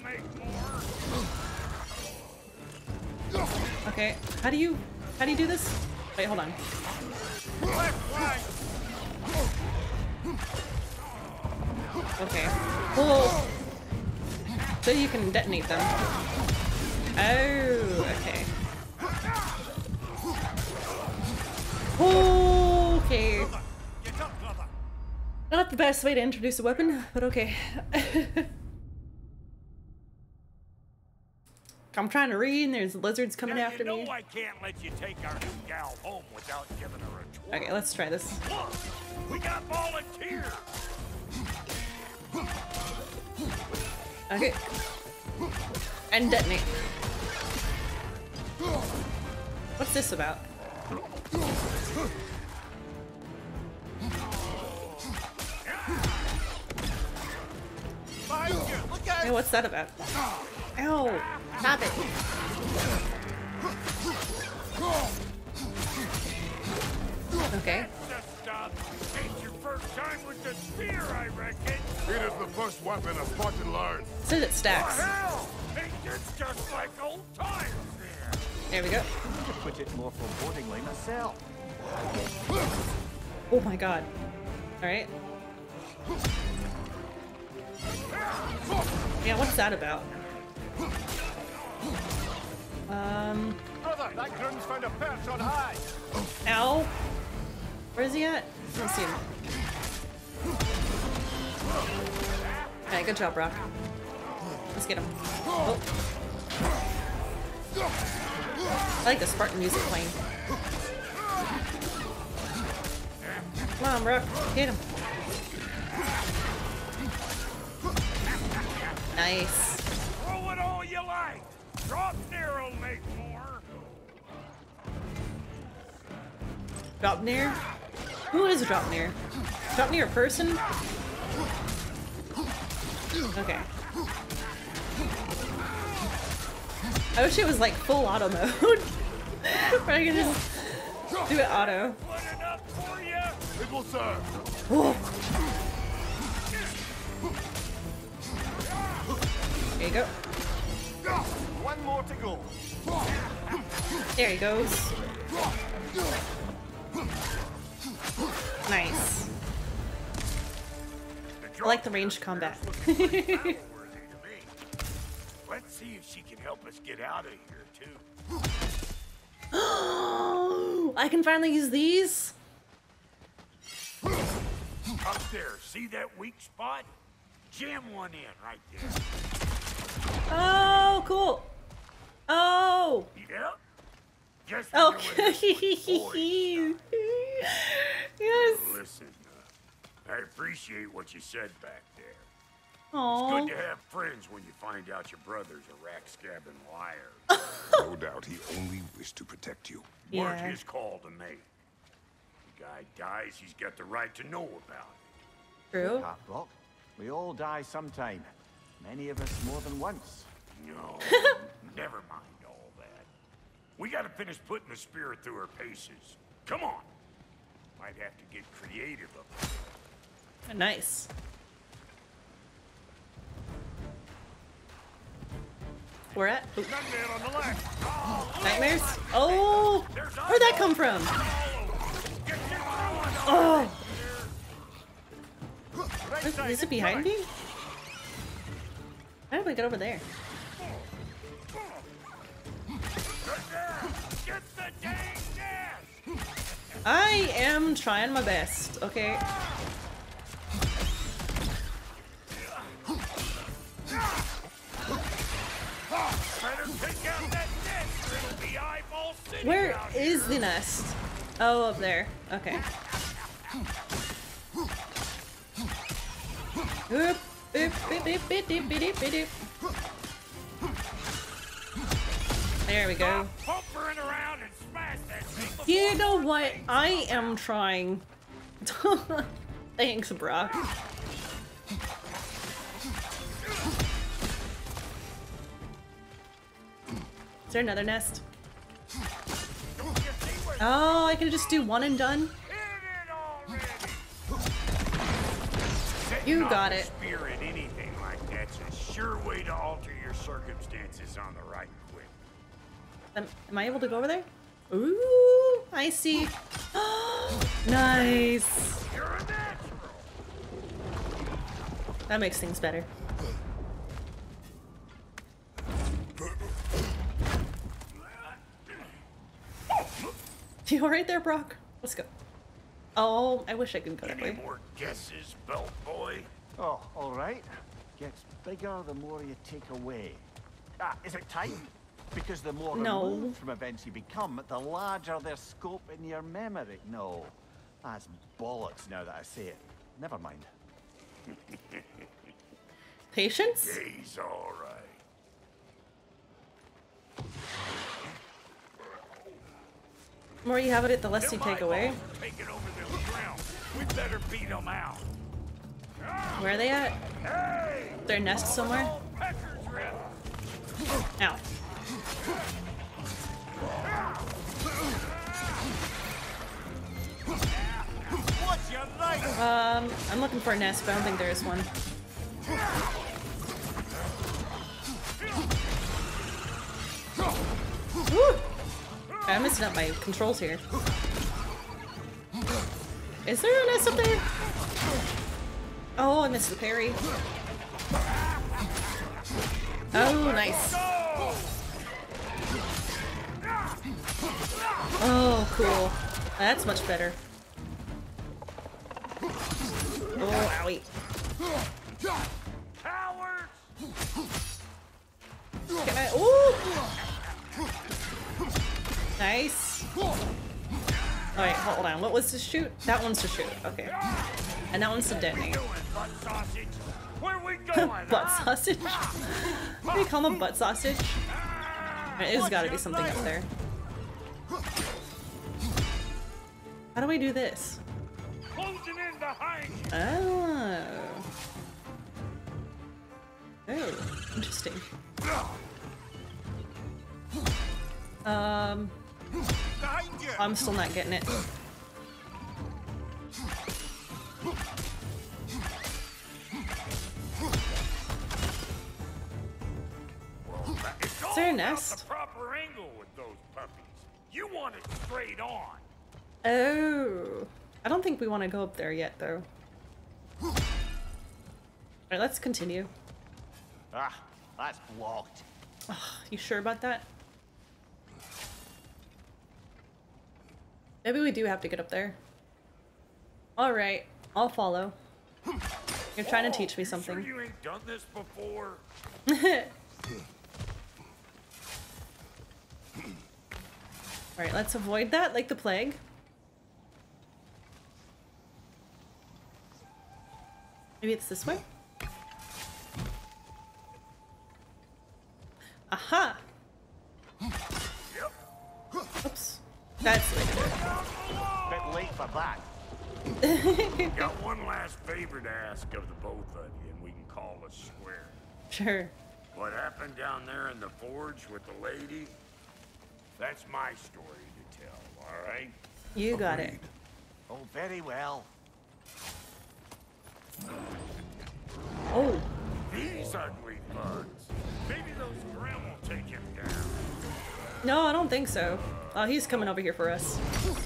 Okay, how do you, how do you do this? Wait, hold on. Okay. Oh. So you can detonate them. Oh, okay. Okay. Not the best way to introduce a weapon, but okay. I'm trying to read and there's lizards coming
now
after
you know
me.
I can't let you take our new gal home without giving her a twirl.
Okay, let's try this.
Look, we got volunteers.
Okay. And detonate. What's this about? Hey, what's that about? Ow! Stop it! Okay.
worst weapon a Spartan learned.
Says it stacks.
Hell! It's just like old times there.
There we go.
To put it more forebodingly myself.
Oh my god. Alright. Yeah, what's that about? Um.
Brother, that groom's found a perch on high.
Ow. Where is he at? I don't see him. Alright, good job, Brock. Let's get him. Oh. I like the Spartan music playing. Come on, Brock. Get him. Nice.
Throw it all you like. Drop near will make more.
Drop near? Who is drop near? Drop near a person? Okay. I wish it was like full auto mode. Where I can just do it auto.
Put it up for you.
It will serve.
Whoa. There you go.
One more to go.
There he goes. Nice. I like the ranged combat.
Let's see if she can help us get out of here, too.
I can finally use these?
Up there, see that weak spot? Jam one in right there.
Oh, cool. Oh.
Yep. Just
Okay. Yes.
Listen, uh, I appreciate what you said back there.
Aww.
It's good to have friends when you find out your brother's a rack-scabbing liar.
No doubt he only wished to protect you.
Yeah.
Weren't his call to make. The guy dies, he's got the right to know about it.
True.
Pat Brock, we all die sometime. Many of us more than once.
No, never mind all that. We gotta finish putting the spirit through her paces. Come on. Might have to get creative up there.
Nice. We're at Ooh.
Nightmare on the left. Oh,
Nightmares? Oh! Where'd that come from? Oh! Wait, is it behind me? How did we get over there?
Get the dang gas!
I am trying my best, okay? Where is the nest? Oh, up there. Okay. Oop, oop, beep, beep, beep, beep, beep, beep, beep. There we go. You know what? I am trying. Thanks, Brock. Is there another nest? Oh, I can just do one and done? You got it.
Spirit, anything like that's a sure way to alter your circumstances on the right quick.
Um, am I able to go over there? Ooh, I see. Nice.
You're a natural.
That makes things better. You alright there, Brock? Let's go. Oh, I wish I could go that
Any
way.
more guesses, belt boy?
Oh, all right. Gets bigger the more you take away. Ah, is it time? Because the more
No.
removed from events you become, the larger their scope in your memory. No, that's bollocks now that I say it. Never mind.
Patience?
He's all right.
The more you have of it, the less you take away.
Taking over them ground. We better beat them out.
Where are they at?
Hey!
Their nest somewhere?
Pecker's rip.
Ow.
What's your right?
Um, I'm looking for a nest, but I don't think there is one. I'm messing up my controls here. Is there an S up there? Oh, I missed the parry. Oh, nice. Oh, cool. That's much better. Oh, owie. Get my, ooh! Nice. Alright, hold on. What was to shoot? That one's to shoot. Okay. And that one's to detonate. Butt sausage? What do you call them? Butt sausage? Right, there's gotta be something up there. How do we do this? Oh. Oh, interesting. Um, I'm still not getting it. Is there a nest?
Proper angle with those puppies. You want it straight on.
Oh, I don't think we want to go up there yet, though. All right, let's continue.
Ah, that's blocked.
Ugh, you sure about that? Maybe we do have to get up there. All right, I'll follow. You're trying to teach me something.
Sure you ain't done this before?
All right, let's avoid that like the plague. Maybe it's this way? Aha! Oops. That's the way to do it.
Bit late for that.
Got one last favor to ask of the both of you, and we can call it square.
Sure.
What happened down there in the forge with the lady? That's my story to tell, all right?
You got it.
Oh, very well.
Oh.
These ugly bugs. Maybe those Grimm will take him down.
No, I don't think so. Oh, he's coming over here for us.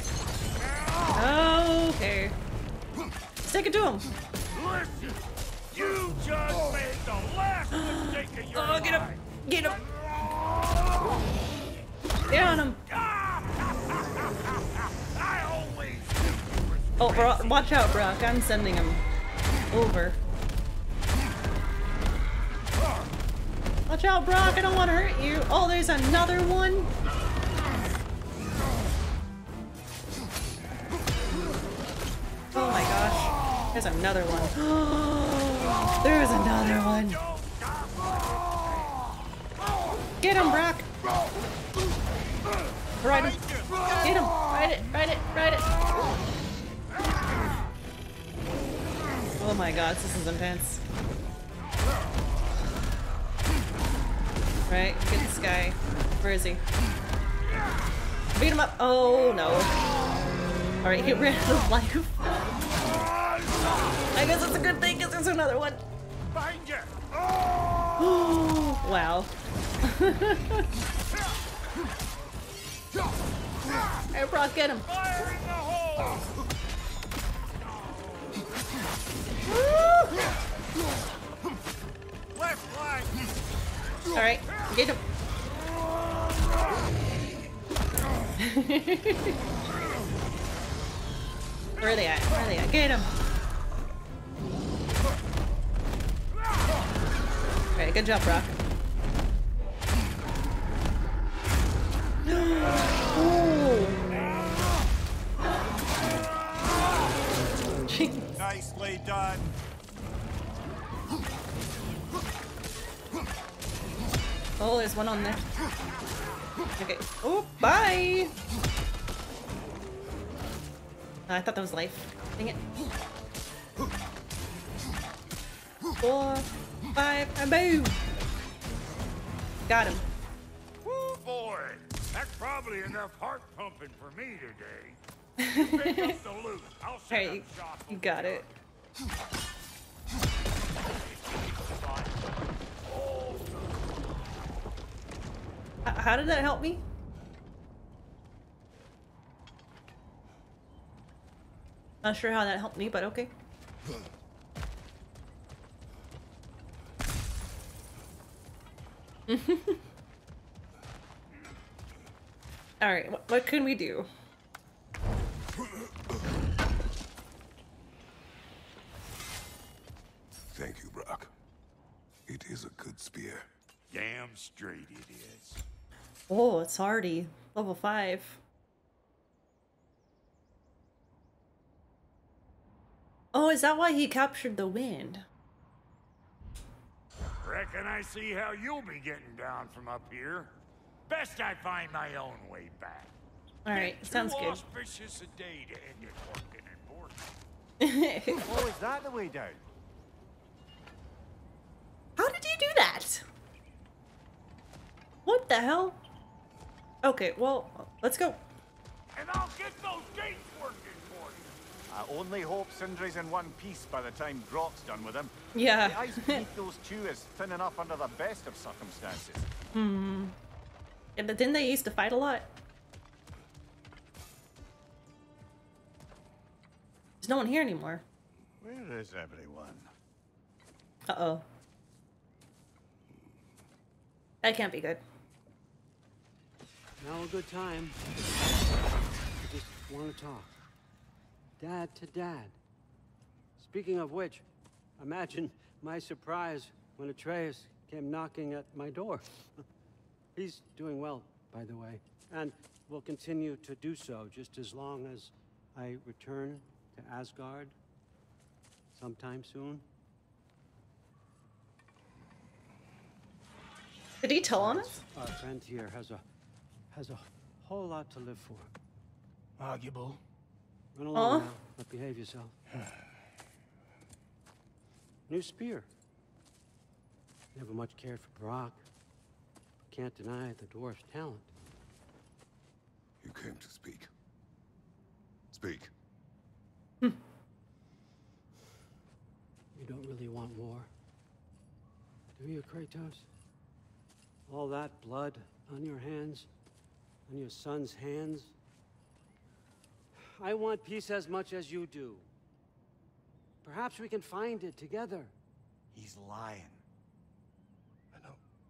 Okay. Stick it to him.
Listen, you just made the last mistake of your
Oh, get him!
life.
Get him! Get on him!
I always
Oh, bro, watch out, Brock. I'm sending him over. Watch out, Brock. I don't want to hurt you. Oh, there's another one. Oh my gosh. There's another one. There's another one. Get him, Brock. Ride him. Get him. Ride it. Ride it. Ride it. Oh my god, this is intense. Right, get this guy. Where is he? Beat him up. Oh no. Alright, he ran out of life. I guess it's a good thing because there's another one.
Find you.
Wow. Hey, Brock, get him.
Fire in the hole. Left flank.
Alright, get him. Where are they at? Where are they at? Get him. Alright, good job, Brock. Ooh. Jeez.
Nicely done.
Oh, there's one on there. Okay. Oh, bye! Uh, I thought that was life. Dang it. Four, five, and boom! Got him.
Woo, boy. That's probably enough heart pumping for me today. You pick up the loot. I'll set
Hey,
up shop
you
over
got
there.
it. H- How did that help me? Not sure how that helped me, but okay. Alright, what, what can we do?
Thank you, Brock. It is a good spear.
Damn straight it is.
Oh, it's already level five. Oh, is that why he captured the wind?
Reckon I see how you'll be getting down from up here. Best I find my own way back.
All right, sounds
Too
good.
auspicious a day to end it working and boarding.
Oh, is that the way down?
How did you do that? What the hell? Okay, well, let's go.
And I'll get those gates working for you.
I only hope Sindri's in one piece by the time Grot's done with him.
Yeah.
The ice beneath those two is thin enough under the best of circumstances.
Hmm. Yeah, but didn't they used to fight a lot? There's no one here anymore.
Where is everyone?
Uh-oh. That can't be good.
Now a good time. I just want to talk. Dad to dad. Speaking of which, imagine my surprise when Atreus came knocking at my door. He's doing well, by the way, and will continue to do so just as long as I return to Asgard sometime soon.
Did he tell on us?
Our friend here has a has a whole lot to live for.
Arguable.
Run along
Aw.
now, but behave yourself. New spear. Never much cared for Brock. Can't deny the dwarf's talent.
You came to speak. Speak.
You don't really want war, do you, Kratos? All that blood on your hands, on your son's hands. I want peace as much as you do. Perhaps we can find it together.
He's lying.
I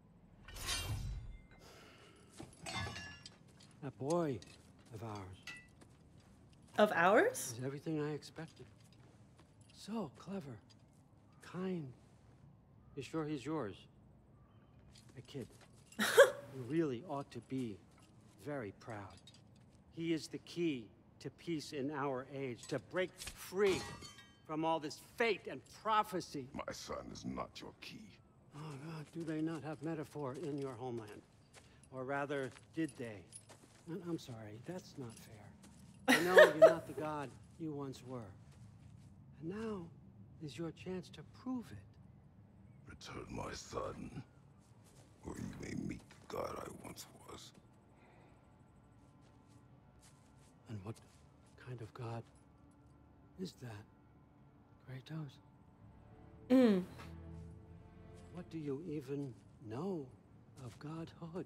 know.
That boy of ours
Of ours?
is everything I expected. So clever, kind. You sure he's yours? A kid. You really ought to be very proud. He is the key to peace in our age, to break free from all this fate and prophecy.
My son is not your key.
Oh God, do they not have metaphor in your homeland? Or rather, did they? I- I'm sorry, that's not fair. I know you're not the god you once were. And now is your chance to prove it.
Return my son, or you may meet the god I once was.
And what kind of god is that, Kratos?
Mm.
What do you even know of godhood?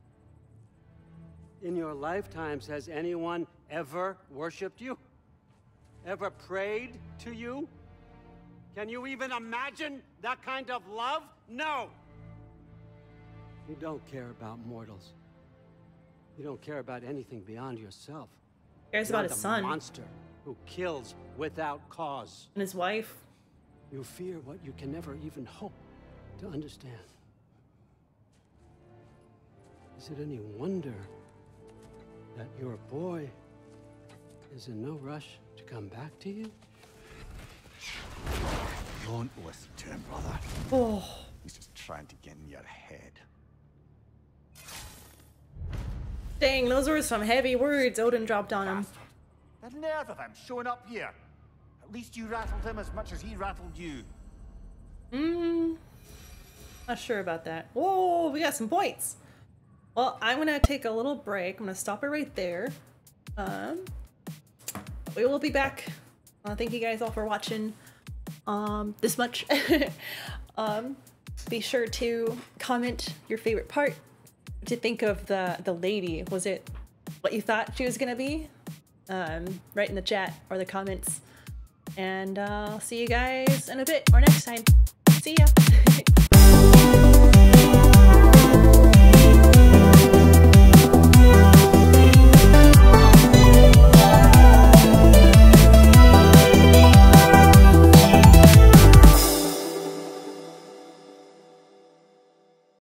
In your lifetimes, has anyone ever worshipped you? Ever prayed to you? Can you even imagine that kind of love? No! You don't care about mortals. You don't care about anything beyond yourself.
Cares
You're
about his
the
son.
monster who kills without cause.
And his wife.
You fear what you can never even hope to understand. Is it any wonder that your boy is in no rush to come back to you?
Don't listen to him, brother.
Oh.
He's just trying to get in your head.
Dang, those were some heavy words Odin dropped on him.
The nerve of him showing up here. At least you rattled him as much as he rattled you.
Hmm. Not sure about that. Whoa, we got some points. Well, I'm gonna take a little break. I'm gonna stop it right there. Um, we will be back. Uh, thank you guys all for watching. Um, this much. um, be sure to comment your favorite part. What you think of the the lady? Was it what you thought she was gonna be? Um, write in the chat or the comments. And uh, I'll see you guys in a bit or next time. See ya!